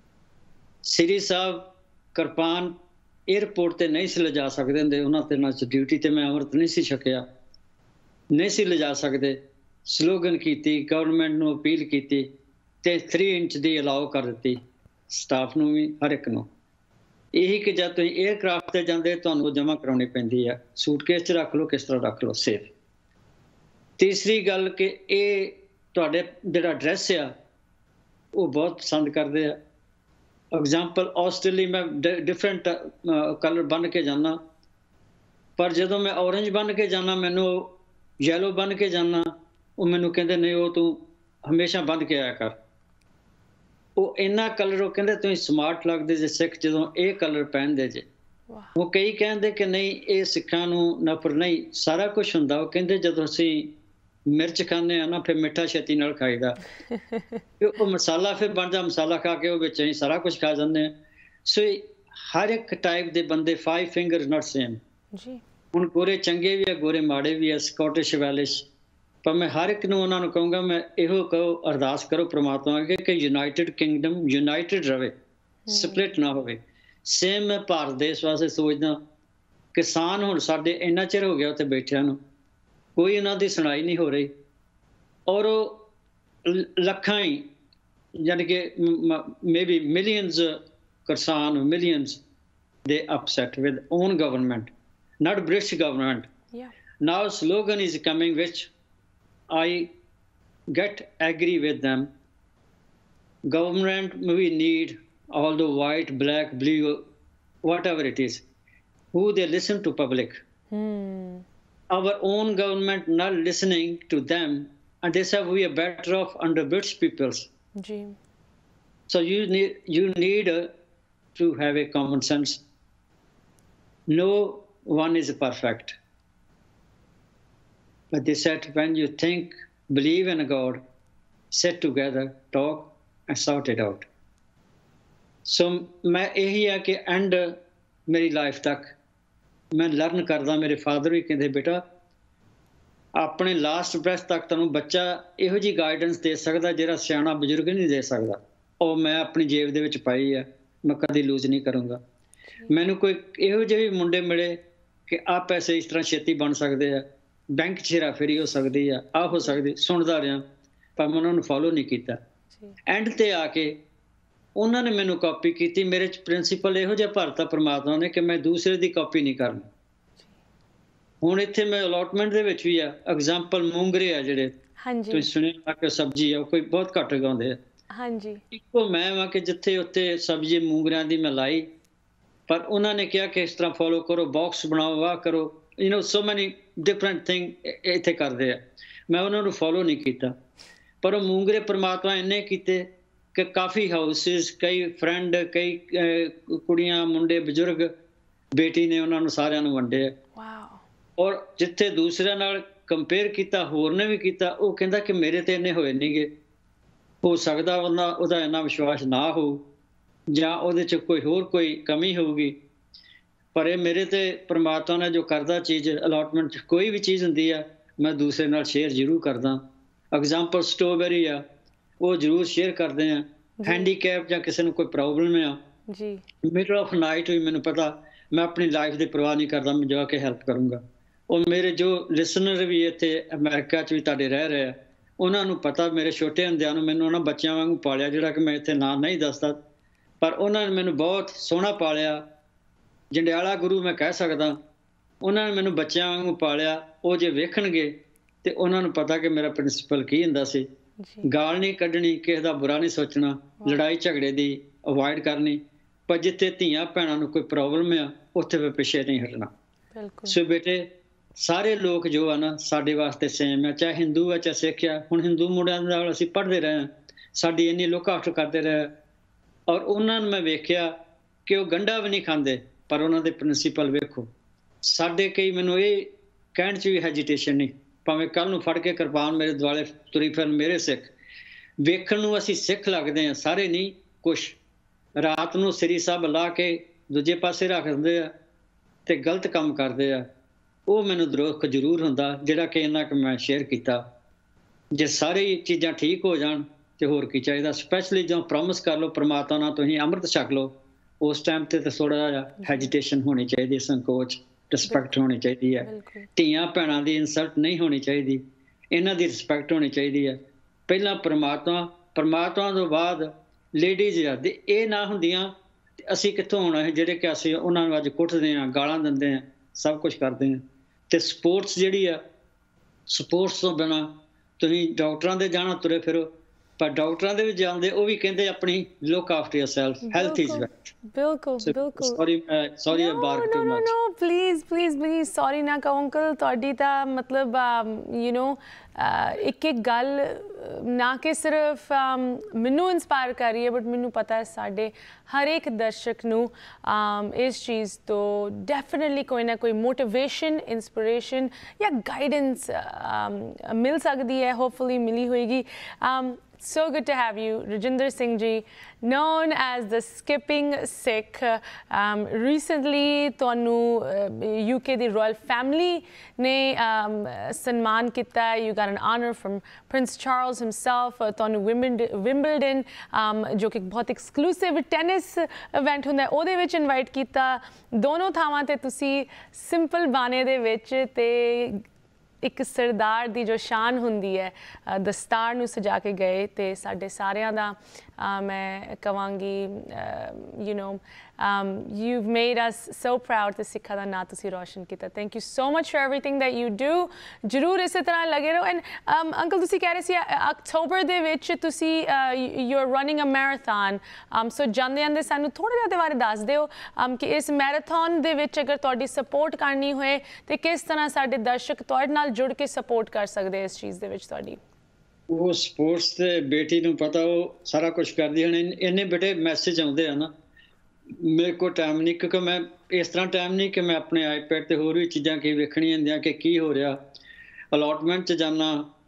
ਸ੍ਰੀ ਸਾਹਿਬ ਕਿਰਪਾਨ ਏਅਰਪੋਰਟ ਤੇ ਨਹੀਂ ਸੀ ਲਿਜਾ ਸਕਦੇ ਹੁੰਦੇ, ਉਹਨਾਂ ਤੇ ਨਾਲ ਡਿਊਟੀ ਤੇ ਮੈਂ ਅੰਮ੍ਰਿਤ ਨਹੀਂ ਸੀ ਛਕਿਆ, ਨਹੀਂ ਸੀ ਲਿਜਾ ਸਕਦੇ। ਸਲੋਗਨ ਕੀਤੀ, ਗਵਰਨਮੈਂਟ ਨੂੰ ਅਪੀਲ ਕੀਤੀ ਤੇ 3 ਇੰਚ ਦੀ ਅਲਾਓ ਕਰ ਦਿੱਤੀ ਸਟਾਫ ਨੂੰ ਵੀ, ਹਰ ਇੱਕ ਨੂੰ। ਇਹੀ ਕਿ ਜਦ ਤੁਸੀਂ ਏਅਰਕ੍ਰਾਫਟ ਤੇ ਜਾਂਦੇ ਤੁਹਾਨੂੰ ਜਮ੍ਹਾਂ ਕਰਾਉਣੀ ਪੈਂਦੀ ਆ, ਸੂਟਕੇਸ 'ਚ ਰੱਖ ਲਓ, ਕਿਸ ਤਰ੍ਹਾਂ ਰੱਖ ਲਓ, ਸੇਫ। ਤੀਸਰੀ ਗੱਲ ਕਿ ਇਹ ਤੁਹਾਡੇ ਜਿਹੜਾ ਡਰੈਸ ਆ ਉਹ ਬਹੁਤ ਪਸੰਦ ਕਰਦੇ ਆ। ਐਗਜ਼ਾਮਪਲ ਆਸਟ੍ਰੇਲੀਆ ਮੈਂ ਡਿਫਰੈਂਟ ਕਲਰ ਬੰਨ ਕੇ ਜਾਂਦਾ, ਪਰ ਜਦੋਂ ਮੈਂ ਔਰੰਜ ਬੰਨ ਕੇ ਜਾਂਦਾ, ਮੈਨੂੰ ਯੈਲੋ ਬੰਨ ਕੇ ਜਾਂਦਾ, ਉਹ ਮੈਨੂੰ ਕਹਿੰਦੇ ਨਹੀਂ ਉਹ ਤੂੰ ਹਮੇਸ਼ਾ ਬੰਨ ਕੇ ਆਇਆ ਕਰ। ਉਹ ਇੰਨਾ ਕਲਰ, ਉਹ ਕਹਿੰਦੇ ਤੁਸੀਂ ਸਮਾਰਟ ਲੱਗਦੇ ਜੇ ਸਿੱਖ ਜਦੋਂ ਇਹ ਕਲਰ ਪਹਿਨਦੇ ਜੇ। ਉਹ ਕਈ ਕਹਿੰਦੇ ਕਿ ਨਹੀਂ ਇਹ ਸਿੱਖਾਂ ਨੂੰ ਨਫ਼ਰਤ ਨਹੀਂ, ਸਾਰਾ ਕੁਛ ਹੁੰਦਾ। ਉਹ ਕਹਿੰਦੇ ਜਦੋਂ ਅਸੀਂ ਮਿਰਚ ਖਾਂਦੇ ਆ ਨਾ ਫਿਰ ਮਿੱਠਾ ਛੇਤੀ ਨਾਲ ਖਾਈਦਾ, ਉਹ ਮਸਾਲਾ ਫਿਰ ਬਣਦਾ, ਮਸਾਲਾ ਖਾ ਕੇ ਉਹ ਵਿੱਚ ਅਸੀਂ ਸਾਰਾ ਕੁਛ ਖਾ ਜਾਂਦੇ ਹਾਂ। ਸੋ ਹਰ ਇੱਕ ਟਾਈਪ ਦੇ ਬੰਦੇ, 5 ਫਿੰਗਰ ਨਾਟ ਸੇਮ ਜੀ। ਹੁਣ ਗੋਰੇ ਚੰਗੇ ਵੀ ਆ, ਗੋਰੇ ਮਾੜੇ ਵੀ ਆ, ਸਕਾਟਿਸ਼ ਵੈਲਿਸ਼, ਪਰ ਮੈਂ ਹਰ ਇੱਕ ਨੂੰ ਉਹਨਾਂ ਨੂੰ ਕਹੂੰਗਾ ਮੈਂ ਇਹੋ ਕਹੋ, ਅਰਦਾਸ ਕਰੋ ਪ੍ਰਮਾਤਮਾ ਅੱਗੇ ਕਿ ਯੂਨਾਈਟਿਡ ਕਿੰਗਡਮ ਯੂਨਾਈਟਿਡ ਰਵੇ, ਸਪਲਿਟ ਨਾ ਹੋਵੇ। ਸੇਮ ਮੈਂ ਭਾਰਤ ਦੇਸ਼ ਵਾਸਤੇ ਸੋਚਦਾ। ਕਿਸਾਨ ਹੁਣ ਸਾਡੇ ਇੰਨਾ ਚਿਰ ਹੋ ਗਿਆ ਉੱਥੇ ਬੈਠਿਆਂ ਨੂੰ, ਕੋਈ ਉਹਨਾਂ ਦੀ ਸੁਣਾਈ ਨਹੀਂ ਹੋ ਰਹੀ, ਔਰ ਉਹ ਲੱਖਾਂ ਹੀ ਯਾਨੀ ਕਿ ਮੇਬੀ ਮਿਲੀਅਨਸ ਕਿਸਾਨ, ਮਿਲੀਅਨਸ ਦੇ upset with own government, not British government. Yeah. Now slogan is coming which I get agree with them. Government we need, although white, black, blue, whatever it is, who they listen to public. Our own government not listening to them, and they say we are better off under British peoples. So you need to have a common sense. No one is perfect, but they said when you think, believe in God, sit together, talk and sort it out. So मैं यही है कि and मेरी life तक मैं learn करदा। मेरे father भी कहते बेटा अपने लास्ट ब्रेथ तक तैनूं बच्चा इहो जी गाइडेंस दे सकदा ਜਿਹੜਾ ਸਿਆਣਾ ਬਜ਼ੁਰਗ नहीं दे सकदा। ਉਹ मैं अपनी जेब ਦੇ ਵਿੱਚ ਪਾਈ ਆ, मैं कदी लूज नहीं करूँगा। ਮੈਨੂੰ ਕੋਈ ਇਹੋ ਜਿਹੇ ਮੁੰਡੇ ਮਿਲੇ ਕਿ ਆਹ ਪੈਸੇ ਇਸ ਤਰ੍ਹਾਂ ਛੇਤੀ ਬਣ ਸਕਦੇ ਆ, ਬੈਂਕ 'ਚ ਹੇਰਾਫੇਰੀ ਹੋ ਸਕਦੀ ਆ, ਆਹ ਹੋ ਸਕਦੀ, ਸੁਣਦਾ ਰਿਹਾ, ਪਰ ਮੈਂ ਉਹਨਾਂ ਨੂੰ ਫੋਲੋ ਨਹੀਂ ਕੀਤਾ। ਐਂਡ ਤੇ ਆ ਕੇ ਉਹਨਾਂ ਨੇ ਮੈਨੂੰ ਕਾਪੀ ਕੀਤੀ। ਮੇਰੇ 'ਚ ਪ੍ਰਿੰਸੀਪਲ ਇਹੋ ਜਿਹਾ ਭਰਤਾ ਪ੍ਰਮਾਤਮਾ ਨੇ ਕਿ ਮੈਂ ਦੂਸਰੇ ਦੀ ਕਾਪੀ ਨਹੀਂ ਕਰਨੀ। ਹੁਣ ਇੱਥੇ ਮੈਂ ਅਲੋਟਮੈਂਟ ਦੇ ਵਿੱਚ ਵੀ ਆ, ਐਗਜ਼ਾਮਪਲ ਮੂੰਗਰੇ ਆ ਜਿਹੜੇ ਤੁਸੀਂ ਸੁਣਿਆ ਕਿ ਸਬਜ਼ੀ ਆ, ਉਹ ਕੋਈ ਬਹੁਤ ਘੱਟ ਉਗਾਉਂਦੇ ਆ। ਇੱਕੋ ਮੈਂ ਵਾਂ ਕਿ ਜਿੱਥੇ ਉੱਥੇ ਸਬਜ਼ੀ ਮੂੰਗਰਿਆਂ ਦੀ ਮੈਂ ਲਾਈ, ਪਰ ਉਹਨਾਂ ਨੇ ਕਿਹਾ ਕਿ ਇਸ ਤਰ੍ਹਾਂ ਫੋਲੋ ਕਰੋ, ਬਾਕਸ ਬਣਾਓ, ਆਹ ਕਰੋ, ਯੂ ਨੋ ਸੋ ਮੈਨੀ ਡਿਫਰੈਂਟ ਥਿੰਗ ਇੱਥੇ ਕਰਦੇ ਆ। ਮੈਂ ਉਹਨਾਂ ਨੂੰ ਫੋਲੋ ਨਹੀਂ ਕੀਤਾ, ਪਰ ਉਹ ਮੂੰਗਰੇ ਪ੍ਰਮਾਤਮਾ ਇੰਨੇ ਕੀਤੇ ਕਿ ਕਾਫੀ ਹਾਊਸਿਸ, ਕਈ ਫਰੈਂਡ, ਕਈ ਕੁੜੀਆਂ, ਮੁੰਡੇ, ਬਜ਼ੁਰਗ, ਬੇਟੀ ਨੇ ਉਹਨਾਂ ਨੂੰ ਸਾਰਿਆਂ ਨੂੰ ਵੰਡੇ ਆ। ਔਰ ਜਿੱਥੇ ਦੂਸਰਿਆਂ ਨਾਲ ਕੰਪੇਅਰ ਕੀਤਾ, ਹੋਰ ਨੇ ਵੀ ਕੀਤਾ, ਉਹ ਕਹਿੰਦਾ ਕਿ ਮੇਰੇ ਤੇ ਇੰਨੇ ਹੋਏ ਨਹੀਂ ਗੇ। ਹੋ ਸਕਦਾ ਉਹਦਾ ਇੰਨਾ ਵਿਸ਼ਵਾਸ ਨਾ ਹੋ ਜਾਂ ਉਹਦੇ 'ਚ ਕੋਈ ਕਮੀ ਹੋਊਗੀ, ਪਰ ਇਹ ਮੇਰੇ ਤੇ ਪ੍ਰਮਾਤਮਾ ਨੇ ਜੋ ਕਰਦਾ ਚੀਜ਼ ਅਲਾਟਮੈਂਟ 'ਚ ਕੋਈ ਵੀ ਚੀਜ਼ ਹੁੰਦੀ ਆ, ਮੈਂ ਦੂਸਰੇ ਨਾਲ ਸ਼ੇਅਰ ਜ਼ਰੂਰ ਕਰਦਾ। ਐਗਜ਼ਾਮਪਲ ਸਟ੍ਰਾਬੇਰੀ ਆ, ਉਹ ਜ਼ਰੂਰ ਸ਼ੇਅਰ ਕਰਦੇ ਆ। ਹੈਂਡੀਕੈਪ ਜਾਂ ਕਿਸੇ ਨੂੰ ਕੋਈ ਪ੍ਰੋਬਲਮ ਆ ਜੀ, ਮਿਡਲ ਆਫ ਨਾਈਟ ਵੀ ਮੈਨੂੰ ਪਤਾ, ਮੈਂ ਆਪਣੀ ਲਾਈਫ ਦੀ ਪਰਵਾਹ ਨਹੀਂ ਕਰਦਾ, ਮੈਂ ਜਾ ਕੇ ਹੈਲਪ ਕਰੂੰਗਾ। ਉਹ ਮੇਰੇ ਜੋ ਲਿਸਨਰ ਵੀ ਇੱਥੇ ਅਮਰੀਕਾ 'ਚ ਵੀ ਤੁਹਾਡੇ ਰਹਿ ਰਹੇ ਆ, ਉਹਨਾਂ ਨੂੰ ਪਤਾ ਮੇਰੇ ਛੋਟੇ ਹੁੰਦਿਆਂ ਨੂੰ ਮੈਨੂੰ ਉਹਨਾਂ ਬੱਚਿਆਂ ਵਾਂਗੂ ਪਾਲਿਆ, ਜਿਹੜਾ ਕਿ ਮੈਂ ਇੱਥੇ ਨਾਂ ਨਹੀਂ ਦੱਸਦਾ, ਪਰ ਉਹਨਾਂ ਨੇ ਮੈਨੂੰ ਬਹੁਤ ਸੋਹਣਾ ਪਾਲਿਆ। ਜੰਡਿਆਲਾ ਗੁਰੂ ਮੈਂ ਕਹਿ ਸਕਦਾ, ਉਹਨਾਂ ਨੇ ਮੈਨੂੰ ਬੱਚਿਆਂ ਵਾਂਗੂ ਪਾਲਿਆ। ਉਹ ਜੇ ਵੇਖਣਗੇ ਤੇ ਉਹਨਾਂ ਨੂੰ ਪਤਾ ਕਿ ਮੇਰਾ ਪ੍ਰਿੰਸੀਪਲ ਕੀ ਹੁੰਦਾ ਸੀ। ਗਾਲ ਨਹੀਂ ਕੱਢਣੀ, ਕਿਸੇ ਦਾ ਬੁਰਾ ਨਹੀਂ ਸੋਚਣਾ, ਲੜਾਈ ਝਗੜੇ ਦੀ ਅਵੋਇਡ ਕਰਨੀ, ਪਰ ਜਿੱਥੇ ਧੀਆਂ ਭੈਣਾਂ ਨੂੰ ਕੋਈ ਪ੍ਰੋਬਲਮ ਆ ਉੱਥੇ ਫਿਰ ਪਿੱਛੇ ਨਹੀਂ ਹਟਣਾ। ਸੋ ਬੇਟੇ, ਸਾਰੇ ਲੋਕ ਜੋ ਆ ਨਾ ਸਾਡੇ ਵਾਸਤੇ ਸੇਮ ਆ, ਚਾਹੇ ਹਿੰਦੂ ਆ ਚਾਹੇ ਸਿੱਖ ਆ। ਹੁਣ ਹਿੰਦੂ ਮੁੰਡਿਆਂ ਨਾਲ ਅਸੀਂ ਪੜ੍ਹਦੇ ਰਹੇ ਹਾਂ, ਸਾਡੀ ਇੰਨੀ ਲੁੱਕ ਆਫਟ ਕਰਦੇ ਰਹੇ, ਔਰ ਉਹਨਾਂ ਨੂੰ ਮੈਂ ਵੇਖਿਆ ਕਿ ਉਹ ਗੰਢਾ ਵੀ ਨਹੀਂ ਖਾਂਦੇ, ਪਰ ਉਹਨਾਂ ਦੇ ਪ੍ਰਿੰਸੀਪਲ ਵੇਖੋ। ਸਾਡੇ ਕਈ, ਮੈਨੂੰ ਇਹ ਕਹਿਣ 'ਚ ਵੀ ਹੈਜੀਟੇਸ਼ਨ ਨਹੀਂ, ਭਾਵੇਂ ਕੱਲ੍ਹ ਨੂੰ ਫੜ ਕੇ ਕਿਰਪਾਨ ਮੇਰੇ ਦੁਆਲੇ ਤੁਰੀ ਫਿਰਨ ਮੇਰੇ ਸਿੱਖ, ਵੇਖਣ ਨੂੰ ਅਸੀਂ ਸਿੱਖ ਲੱਗਦੇ ਹਾਂ, ਸਾਰੇ ਨਹੀਂ, ਕੁਛ ਰਾਤ ਨੂੰ ਸ੍ਰੀ ਸਾਹਿਬ ਲਾ ਕੇ ਦੂਜੇ ਪਾਸੇ ਰੱਖ ਦਿੰਦੇ ਆ ਤੇ ਗਲਤ ਕੰਮ ਕਰਦੇ ਆ। ਉਹ ਮੈਨੂੰ ਦੁੱਖ ਜ਼ਰੂਰ ਹੁੰਦਾ, ਜਿਹੜਾ ਕਿ ਇੰਨਾ ਕੁ ਮੈਂ ਸ਼ੇਅਰ ਕੀਤਾ। ਜੇ ਸਾਰੀ ਚੀਜ਼ਾਂ ਠੀਕ ਹੋ ਜਾਣ ਤੇ ਹੋਰ ਕੀ ਚਾਹੀਦਾ। ਸਪੈਸ਼ਲੀ ਜਦੋਂ ਪ੍ਰੋਮਿਸ ਕਰ ਲਓ ਪ੍ਰਮਾਤਮਾ ਨਾਲ ਤੁਸੀਂ ਅੰਮ੍ਰਿਤ ਛਕ ਲਓ, ਉਸ ਟਾਈਮ ਤੇ ਥੋੜ੍ਹਾ ਜਿਹਾ ਹੈਜੀਟੇਸ਼ਨ ਹੋਣੀ ਚਾਹੀਦੀ, ਸੰਕੋਚ, ਰਿਸਪੈਕਟ ਹੋਣੀ ਚਾਹੀਦੀ ਹੈ। ਧੀਆਂ ਭੈਣਾਂ ਦੀ ਇਨਸਲਟ ਨਹੀਂ ਹੋਣੀ ਚਾਹੀਦੀ, ਇਹਨਾਂ ਦੀ ਰਿਸਪੈਕਟ ਹੋਣੀ ਚਾਹੀਦੀ ਹੈ। ਪਹਿਲਾਂ ਪ੍ਰਮਾਤਮਾ ਤੋਂ ਬਾਅਦ ਲੇਡੀਜ਼ ਆ, ਤੇ ਇਹ ਨਾ ਹੁੰਦੀਆਂ ਤੇ ਅਸੀਂ ਕਿੱਥੋਂ ਹੋਣਾ ਹੈ, ਜਿਹੜੇ ਕਿ ਅਸੀਂ ਉਹਨਾਂ ਨੂੰ ਅੱਜ ਕੁੱਟਦੇ ਹਾਂ, ਗਾਲਾਂ ਦਿੰਦੇ ਹਾਂ, ਸਭ ਕੁਛ ਕਰਦੇ ਹਾਂ। ਤੇ ਸਪੋਰਟਸ ਜਿਹੜੀ ਆ, ਸਪੋਰਟਸ ਤੋਂ ਬਿਨਾਂ ਤੁਸੀਂ ਡਾਕਟਰਾਂ ਦੇ ਜਾਣਾ ਤੁਰੇ ਫਿਰੋ, ਪਰ ਡਾਕਟਰਾਂ ਦੇ ਵੀ ਜਾਂਦੇ, ਉਹ ਵੀ ਕਹਿੰਦੇ ਆਪਣੀ look after yourself, health is wealth. ਬਿਲਕੁਲ ਬਿਲਕੁਲ। Sorry bark too much. No please sorry ਨਾ ਕਹੋ ਅੰਕਲ। ਤੁਹਾਡੀ ਤਾਂ ਮਤਲਬ ਯੂ ਨੋ ਇੱਕ ਗੱਲ ਨਾ ਕਿ ਸਿਰਫ ਮੈਨੂੰ ਇਨਸਪਾਇਰ ਕਰ ਰਹੀ ਹੈ, ਬਟ ਮੈਨੂੰ ਪਤਾ ਹੈ ਸਾਡੇ ਹਰ ਇੱਕ ਦਰਸ਼ਕ ਨੂੰ ਇਸ ਚੀਜ਼ ਤੋਂ ਡੈਫੀਨੇਟਲੀ ਕੋਈ ਨਾ ਕੋਈ ਮੋਟੀਵੇਸ਼ਨ, ਇੰਸਪੀਰੇਸ਼ਨ ਜਾਂ ਗਾਈਡੈਂਸ ਮਿਲ ਸਕਦੀ ਹੈ, ਹੋਪਫੁਲੀ ਮਿਲੀ ਹੋਏਗੀ। So good to have you, Rajinder Singh ji, known as the Skipping Sikh. Recently, ਤੁਹਾਨੂੰ UK ਦੀ royal family ਨੇ ਸਨਮਾਨ ਕੀਤਾ। You got an honor from Prince Charles himself. ਤੁਹਾਨੂੰ Wimbledon ਜੋ ਕਿ ਬਹੁਤ exclusive tennis event ਹੁੰਦਾ, ਉਹਦੇ ਵਿੱਚ ਇਨਵਾਈਟ ਕੀਤਾ। ਦੋਨੋਂ ਥਾਵਾਂ ਤੇ ਤੁਸੀਂ ਸਿੰਪਲ ਬਾਣੇ ਦੇ ਵਿੱਚ ਤੇ ਇੱਕ ਸਰਦਾਰ ਦੀ ਜੋ ਸ਼ਾਨ ਹੁੰਦੀ ਹੈ, ਦਸਤਾਰ ਨੂੰ ਸਜਾ ਕੇ ਗਏ, ਤੇ ਸਾਡੇ ਸਾਰਿਆਂ ਦਾ ਮੈਂ ਕਹਾਂਗੀ you know you've made us so proud ਤੇ ਸਿੱਖਾਂ ਦਾ ਨਾਂ ਤੁਸੀਂ ਰੋਸ਼ਨ ਕੀਤਾ। Thank you so much for everything that you do। ਜ਼ਰੂਰ ਇਸੇ ਤਰ੍ਹਾਂ ਲੱਗੇ ਰਹੋ। ਐਂਡ ਅੰਕਲ ਤੁਸੀਂ ਕਹਿ ਰਹੇ ਸੀ ਅਕਤੂਬਰ ਦੇ ਵਿੱਚ ਤੁਸੀਂ you are running a marathon, so ਜਾਂਦੇ ਸਾਨੂੰ ਥੋੜ੍ਹਾ ਜਿਹਾ ਦੇ ਬਾਰੇ ਦੱਸ ਦਿਓ ਕਿ ਇਸ ਮੈਰਾਥਨ ਦੇ ਵਿੱਚ ਅਗਰ ਤੁਹਾਡੀ ਸਪੋਰਟ ਕਰਨੀ ਹੋਏ ਤੇ ਕਿਸ ਤਰ੍ਹਾਂ ਸਾਡੇ ਦਰਸ਼ਕ ਤੁਹਾਡੇ ਨਾਲ ਜੁੜ ਕੇ ਸਪੋਰਟ ਕਰ ਸਕਦੇ ਇਸ ਚੀਜ਼ ਦੇ ਵਿੱਚ ਤੁਹਾਡੀ। ਉਹ ਸਪੋਰਟਸ ਤੇ ਬੇਟੀ ਨੂੰ ਪਤਾ, ਉਹ ਸਾਰਾ ਕੁਝ ਕਰਦੀ। ਹੁਣ ਇੰਨੇ ਬੇਟੇ ਮੈਸੇਜ ਆਉਂਦੇ ਆ ਨਾ, ਮੇਰੇ ਕੋਲ ਟਾਈਮ ਨਹੀਂ, ਕਿਉਂਕਿ ਮੈਂ ਇਸ ਤਰ੍ਹਾਂ ਟਾਈਮ ਨਹੀਂ ਕਿ ਮੈਂ ਆਪਣੇ ਆਈਪੈਡ ਤੇ ਹੋਰ ਵੀ ਚੀਜ਼ਾਂ ਕੀ ਵੇਖਣੀਆਂ ਹੁੰਦੀਆਂ ਕਿ ਕੀ ਹੋ ਰਿਹਾ। ਅਲਾਟਮੈਂਟ 'ਚ ਜਾਣਾ,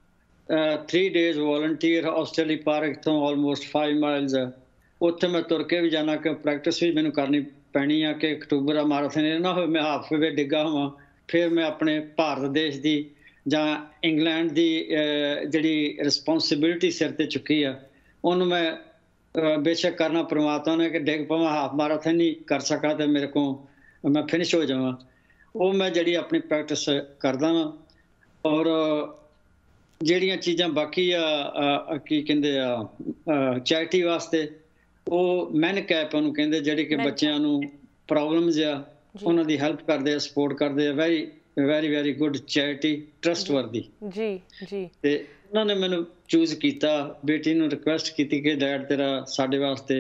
3 days ਵੋਲੰਟੀਅਰ ਆਸਟ੍ਰੇਲੀ ਪਾਰਕ ਤੋਂ ਆਲਮੋਸਟ 5 miles ਹੈ, ਉੱਥੇ ਮੈਂ ਤੁਰ ਕੇ ਵੀ ਜਾਣਾ ਕਿ ਪ੍ਰੈਕਟਿਸ ਵੀ ਮੈਨੂੰ ਕਰਨੀ ਪੈਣੀ ਆ ਕਿ ਅਕਤੂਬਰ ਦਾ ਮਾਰਾਥਨ ਇਹ ਨਾ ਹੋਵੇ ਮੈਂ ਹਾਫਵੇ ਡਿੱਗਾ ਹੋਵਾਂ। ਫਿਰ ਮੈਂ ਆਪਣੇ ਭਾਰਤ ਦੇਸ਼ ਦੀ ਜਾਂ ਇੰਗਲੈਂਡ ਦੀ ਜਿਹੜੀ ਰਿਸਪੋਂਸੀਬਿਲਿਟੀ ਸਿਰ 'ਤੇ ਚੁੱਕੀ ਆ, ਉਹਨੂੰ ਮੈਂ ਬੇਸ਼ੱਕ ਕਰਨਾ ਪ੍ਰਮਾਤਮਾ ਨੇ ਕਿ ਡਿੱਗ ਪਵਾਂ, ਹਾਫ ਮਾਰਾਥਨ ਨਹੀਂ ਕਰ ਸਕਾਂ ਤੇ ਮੇਰੇ ਕੋਲ ਮੈਂ ਫਿਨਿਸ਼ ਹੋ ਜਾਵਾਂ। ਉਹ ਮੈਂ ਜਿਹੜੀ ਆਪਣੀ ਪ੍ਰੈਕਟਿਸ ਕਰਦਾ ਵਾਂ। ਔਰ ਜਿਹੜੀਆਂ ਚੀਜ਼ਾਂ ਬਾਕੀ ਆ ਕੀ ਕਹਿੰਦੇ ਆ ਚੈਰਿਟੀ ਵਾਸਤੇ, ਉਹ ਮੈਨ ਕੈਪ ਉਹਨੂੰ ਕਹਿੰਦੇ, ਜਿਹੜੀ ਕਿ ਬੱਚਿਆਂ ਨੂੰ ਪ੍ਰੋਬਲਮਸ ਆ ਉਹਨਾਂ ਦੀ ਹੈਲਪ ਕਰਦੇ ਆ, ਸਪੋਰਟ ਕਰਦੇ ਆ। ਵੈਰੀ ਗੁੱਡ ਚੈਰਿਟੀ, ਟਰਸਟਵਰਦੀ ਜੀ। ਤੇ ਉਹਨਾਂ ਨੇ ਮੈਨੂੰ ਚੂਜ਼ ਕੀਤਾ, ਬੇਟੀ ਨੂੰ ਰਿਕੁਐਸਟ ਕੀਤੀ ਕਿ ਡੈਡ ਤੇਰਾ ਸਾਡੇ ਵਾਸਤੇ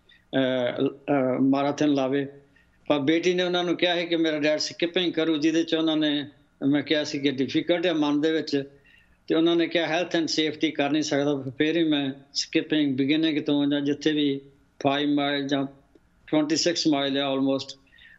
ਮਾਰਾਥਨ ਲਾਵੇ। ਪਰ ਬੇਟੀ ਨੇ ਉਹਨਾਂ ਨੂੰ ਕਿਹਾ ਹੈ ਕਿ ਮੇਰਾ ਡੈਡ ਸਕਿਪਿੰਗ ਕਰੂ, ਜਿਹਦੇ 'ਚ ਉਹਨਾਂ ਨੇ, ਮੈਂ ਕਿਹਾ ਸੀ ਕਿ ਡਿਫੀਕਲਟ ਹੈ ਮਨ ਦੇ ਵਿੱਚ, ਤੇ ਉਹਨਾਂ ਨੇ ਕਿਹਾ ਹੈਲਥ ਐਂਡ ਸੇਫਟੀ ਕਰ ਨਹੀਂ ਸਕਦਾ। ਫਿਰ ਹੀ ਮੈਂ ਸਕਿਪਿੰਗ ਬਿਗਿਨਿੰਗ ਤੋਂ ਜਾਂ ਜਿੱਥੇ ਵੀ 5 mile ਜਾਂ 26 mile ਹੈ ਆਲਮੋਸਟ,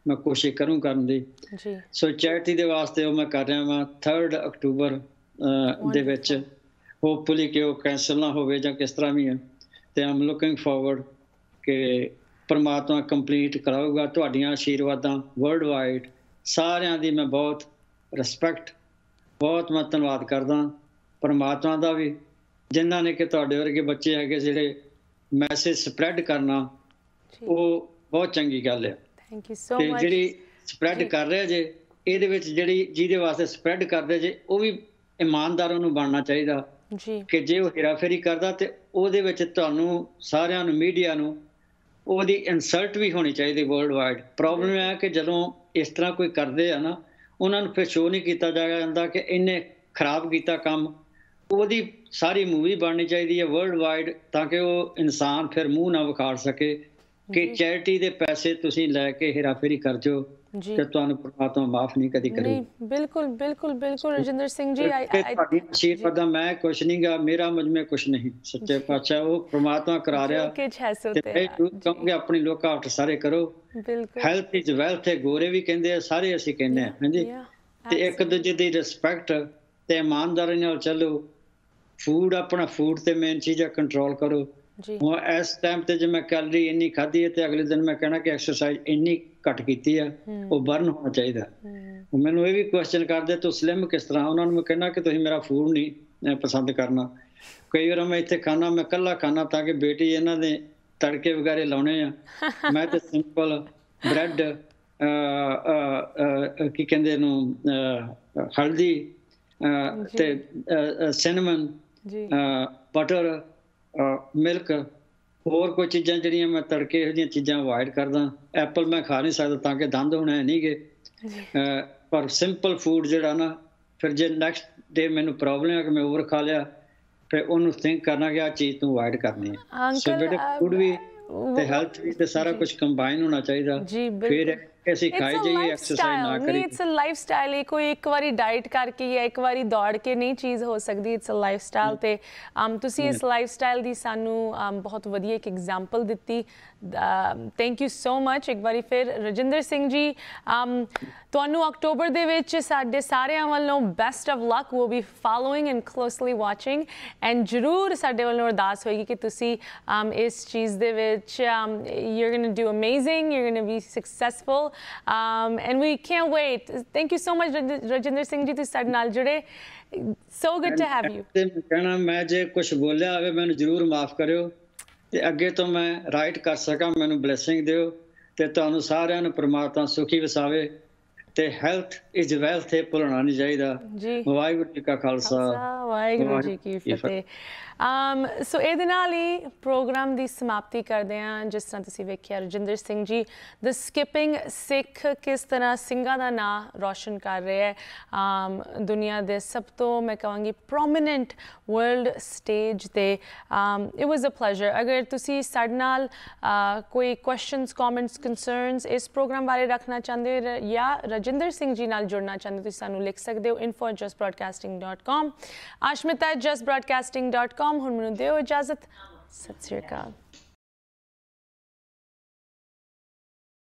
मैं कोशिश करूँ करन दी। सो चैरिटी दे वास्ते मैं कर रहा वां 3 अक्टूबर दे विच होपफुली कि वो कैंसल ना होवे जां किस तरह भी है ते आई एम लुकिंग फॉरवर्ड कि परमात्मा कंप्लीट कराऊगा। तुहाडियां आशीर्वादां वर्ल्ड वाइड सारियां दी मैं बहुत रिस्पैक्ट बहुत मैं धन्नवाद करदा परमात्मा दा भी जिन्हां ने कि तुहाडे वर्गे बच्चे हैगे जिहड़े मैसेज स्प्रैड करना वो बहुत चंगी गल है। Thank you so much. जिहड़ी स्प्रैड कर रहे जे ਇਹਦੇ ਵਿੱਚ ਜਿਹੜੀ ਜਿਹਦੇ ਵਾਸਤੇ ਸਪਰੈਡ ਕਰਦੇ ਜੇ ਉਹ ਵੀ ਇਮਾਨਦਾਰ ਉਹਨੂੰ ਬਣਨਾ ਚਾਹੀਦਾ ਜੀ ਕਿ ਜੇ ਉਹ ਹੇਰਾਫੇਰੀ ਕਰਦਾ ਤੇ ਉਹਦੇ ਵਿੱਚ ਤੁਹਾਨੂੰ ਸਾਰਿਆਂ ਨੂੰ ਮੀਡੀਆ ਨੂੰ ਉਹਦੀ ਇਨਸਲਟ ਵੀ ਹੋਣੀ ਚਾਹੀਦੀ ਵਰਲਡ ਵਾਈਡ। ਪ੍ਰੋਬਲਮ ਇਹ ਹੈ ਕਿ ਜਦੋਂ ਇਸ ਤਰ੍ਹਾਂ ਕੋਈ ਕਰਦੇ ਆ ਨਾ ਉਹਨਾਂ ਨੂੰ ਫਿਰ ਸ਼ੋਅ ਨਹੀਂ ਕੀਤਾ ਜਾਂਦਾ ਕਿ ਇਹਨੇ ਖਰਾਬ ਕੀਤਾ ਕੰਮ। ਉਹਦੀ ਸਾਰੀ ਮੂਵੀ ਬਣਨੀ ਚਾਹੀਦੀ ਹੈ ਵਰਲਡ ਵਾਈਡ ਤਾਂ ਕਿ ਉਹ ਇਨਸਾਨ ਫਿਰ ਮੂੰਹ ਨਾ ਵਿਖਾੜ ਸਕੇ ਕਿ ਚੈਰਿਟੀ ਦੇ ਪੈਸੇ ਤੁਸੀਂ ਲੈ ਕੇ ਹੇਰਾਫੇਰੀ ਕਰ ਜੋ ਤੇ ਤੁਹਾਨੂੰ ਪਰਮਾਤਮਾ ਮਾਫ ਨਹੀਂ ਕਦੀ ਕਰੇ। ਨਹੀਂ ਬਿਲਕੁਲ ਬਿਲकुल ਬਿਲकुल ਰਜਿੰਦਰ ਸਿੰਘ ਜੀ ਤੁਹਾਡੀ ਆਸ਼ੀਰਵਾਦ ਮੈਂ ਕੁਛ ਨਹੀਂ ਗਾ ਮੇਰਾ ਮੁਝ में कुछ नहीं सच्चे पातशाह वो परमात्मा करा रहा ਤੇ ਕਹੋਗੇ ਆਪਣੀ ਲੋਕ ਆਫਟ ਸਾਰੇ ਕਰੋ। ਬਿਲਕੁਲ ਹੈਲਥ ਇਜ਼ ਵੈਲਥ ਹੈ ਗੋਰੇ ਵੀ ਕਹਿੰਦੇ ਆ ਸਾਰੇ ਅਸੀਂ ਕਹਿੰਦੇ ਆ ਹਾਂਜੀ ਤੇ ਇੱਕ ਦੂਜੇ ਦੀ ਰਿਸਪੈਕਟ ਤੇ ਇਮਾਨਦਾਰੀ ਨਾਲ ਚੱਲੋ। ਫੂਡ ਆਪਣਾ ਫੂਡ ਤੇ ਮੇਨ ਚੀਜ਼ ਹੈ ਕੰਟਰੋਲ ਕਰੋ। ਹੁਣ ਇਸ ਟਾਈਮ ਤੇ ਜੇ ਮੈਂ ਕੈਲਰੀ ਇੰਨੀ ਖਾਧੀ ਹੈ ਤੇ ਅਗਲੇ ਦਿਨ ਮੈਂ ਕਹਿਣਾ ਕਿ ਐਕਸਰਸਾਈਜ਼ ਇੰਨੀ ਘੱਟ ਕੀਤੀ ਆ ਉਹ ਬਰਨ ਹੋਣਾ ਚਾਹੀਦਾ। ਮੈਨੂੰ ਇਹ ਵੀ ਕੁਐਸਚਨ ਕਰਦੇ ਤੂੰ ਸਲਿਮ ਕਿਸ ਤਰ੍ਹਾਂ ਉਹਨਾਂ ਨੂੰ ਮੈਂ ਕਹਿਣਾ ਕਿ ਤੁਸੀਂ ਮੇਰਾ ਫੂਡ ਨਹੀਂ ਪਸੰਦ ਕਰਨਾ। ਕਈ ਵਾਰ ਮੈਂ ਇੱਥੇ ਖਾਣਾ ਮੈਂ ਇਕੱਲਾ ਖਾਣਾ ਤਾਂ ਕਿ ਬੇਟੀ ਇਹਨਾਂ ਦੇ ਤੜਕੇ ਵਗੈਰੇ ਲਾਉਣੇ ਆ ਮੈਂ ਤੇ ਸਿੰਪਲ ਬ੍ਰੈਡ ਕੀ ਕਹਿੰਦੇ ਨੂੰ ਹਲਦੀ ਤੇ ਸਿਨਮਨ ਬਟਰ ਮਿਲਕ ਹੋਰ ਕੋਈ ਚੀਜ਼ਾਂ ਜਿਹੜੀਆਂ ਮੈਂ ਤੜਕੇ ਇਹੋ ਜਿਹੀਆਂ ਚੀਜ਼ਾਂ ਅਵਾਇਡ ਕਰਦਾ। ਐਪਲ ਮੈਂ ਖਾ ਨਹੀਂ ਸਕਦਾ ਤਾਂ ਕਿ ਦੰਦ ਹੋਣੇ ਨਹੀਂ ਗੇ ਪਰ ਸਿੰਪਲ ਫੂਡ ਜਿਹੜਾ ਨਾ ਫਿਰ ਜੇ ਨੈਕਸਟ ਡੇ ਮੈਨੂੰ ਪ੍ਰੋਬਲਮ ਹੈ ਕਿ ਮੈਂ ਓਵਰ ਖਾ ਲਿਆ ਫਿਰ ਉਹਨੂੰ ਥਿੰਕ ਕਰਨਾ ਕਿ ਆਹ ਚੀਜ਼ ਤੂੰ ਅਵਾਇਡ ਕਰਨੀ ਹੈ। ਸੋ ਬੇਟੇ ਫੂਡ ਵੀ ਤੇ ਹੈਲਥ ਵੀ ਤੇ ਸਾਰਾ ਕੁਝ ਕੰਬਾਈਨ ਹੋਣਾ ਚਾਹੀਦਾ ਫਿਰ ਅਸੀਂ ਖਾਈ ਜਾਈਏ ਐਕਸਰਸਾਈਜ਼ ਨਾ ਕਰੀਏ। ਇਟਸ ਅ ਲਾਈਫਸਟਾਈਲ ਹੈ ਕੋਈ ਇੱਕ ਵਾਰੀ ਡਾਈਟ ਕਰਕੇ ਜਾਂ ਇੱਕ ਵਾਰੀ ਦੌੜ ਕੇ ਨਹੀਂ ਚੀਜ਼ ਹੋ ਸਕਦੀ। ਇਟਸ ਅ ਲਾਈਫਸਟਾਈਲ ਤੇ ਤੁਸੀਂ ਇਸ ਲਾਈਫਸਟਾਈਲ ਦੀ ਸਾਨੂੰ ਬਹੁਤ ਵਧੀਆ ਇੱਕ ਐਗਜ਼ਾਮਪਲ ਦਿੱਤੀ। ਥੈਂਕ ਯੂ ਸੋ ਮਚ ਇੱਕ ਵਾਰੀ ਫਿਰ ਰਜਿੰਦਰ ਸਿੰਘ ਜੀ ਤੁਹਾਨੂੰ ਅਕਤੂਬਰ ਦੇ ਵਿੱਚ ਸਾਡੇ ਸਾਰਿਆਂ ਵੱਲੋਂ ਬੈਸਟ ਆਫ ਲੱਕ ਵੀ be following and closely watching and ਜ਼ਰੂਰ ਸਾਡੇ ਵੱਲੋਂ ਅਰਦਾਸ ਹੋਏਗੀ ਕਿ ਤੁਸੀਂ ਇਸ ਚੀਜ਼ ਦੇ ਵਿੱਚ you are going to do amazing you are going to be successful and we can't wait. Thank you so much Rajinder Singh ji ਤੁਸੀਂ ਸਾਡੇ ਨਾਲ ਜੁੜੇ। So good to have you. ਕਹਿਣਾ ਮੈਂ ਜੇ ਕੁਝ ਬੋਲਿਆ ਹੋਵੇ ਮੈਨੂੰ ਜ਼ਰੂਰ ਮਾਫ ਕਰਿਓ ਤੇ ਅੱਗੇ ਤੋਂ ਮੈਂ ਰਾਈਟ ਕਰ ਸਕਾਂ ਮੈਨੂੰ ਬਲੇਸਿੰਗ ਦਿਓ ਤੇ ਤੁਹਾਨੂੰ ਸਾਰਿਆਂ ਨੂੰ ਪ੍ਰਮਾਤਮਾ ਸੁਖੀ ਵਸਾਵੇ ਤੇ ਹੈਲਥ ਇਜ਼ ਵੈਲਥ ਹੈ ਭੁੱਲਣਾ ਨਹੀਂ ਚਾਹੀਦਾ ਜੀ। ਵਾਹਿਗੁਰੂ ਜੀ ਕਾ ਖਾਲਸਾ ਵਾਹਿਗੁਰੂ ਜੀ ਕੀ ਫਤਿਹ। ਸੋ ਇਹਦੇ ਨਾਲ ਹੀ ਪ੍ਰੋਗਰਾਮ ਦੀ ਸਮਾਪਤੀ ਕਰਦੇ ਹਾਂ। ਜਿਸ ਤਰ੍ਹਾਂ ਤੁਸੀਂ ਵੇਖਿਆ ਰਜਿੰਦਰ ਸਿੰਘ ਜੀ ਦ ਸਕਿਪਿੰਗ ਸਿੱਖ ਕਿਸ ਤਰ੍ਹਾਂ ਸਿੰਘਾਂ ਦਾ ਨਾਂ ਰੋਸ਼ਨ ਕਰ ਰਿਹਾ ਹੈ ਦੁਨੀਆ ਦੇ ਸਭ ਤੋਂ ਮੈਂ ਕਹਾਂਗੀ ਪ੍ਰੋਮੀਨੈਂਟ ਵਰਲਡ ਸਟੇਜ 'ਤੇ। It was a pleasure. ਅਗਰ ਤੁਸੀਂ ਸਾਡੇ ਨਾਲ ਕੋਈ ਕੁਐਸਚਨਸ ਕਮੈਂਟਸ ਕੰਸਰਨਸ ਇਸ ਪ੍ਰੋਗਰਾਮ ਬਾਰੇ ਰੱਖਣਾ ਚਾਹੁੰਦੇ ਹੋ ਜਾਂ ਰਜਿੰਦਰ ਸਿੰਘ ਜੀ ਨਾਲ ਜੁੜਨਾ ਚਾਹੁੰਦੇ ਤੁਸੀਂ ਸਾਨੂੰ ਲਿਖ ਸਕਦੇ ਹੋ info@justbroadcasting.com ਆਸ਼ਮਿਤਾ@justbroadcasting.com। ਹੁਣ ਮੈਨੂੰ ਦਿਓ ਇਜਾਜ਼ਤ। ਸਤਿ ਸ਼੍ਰੀ ਅਕਾਲ।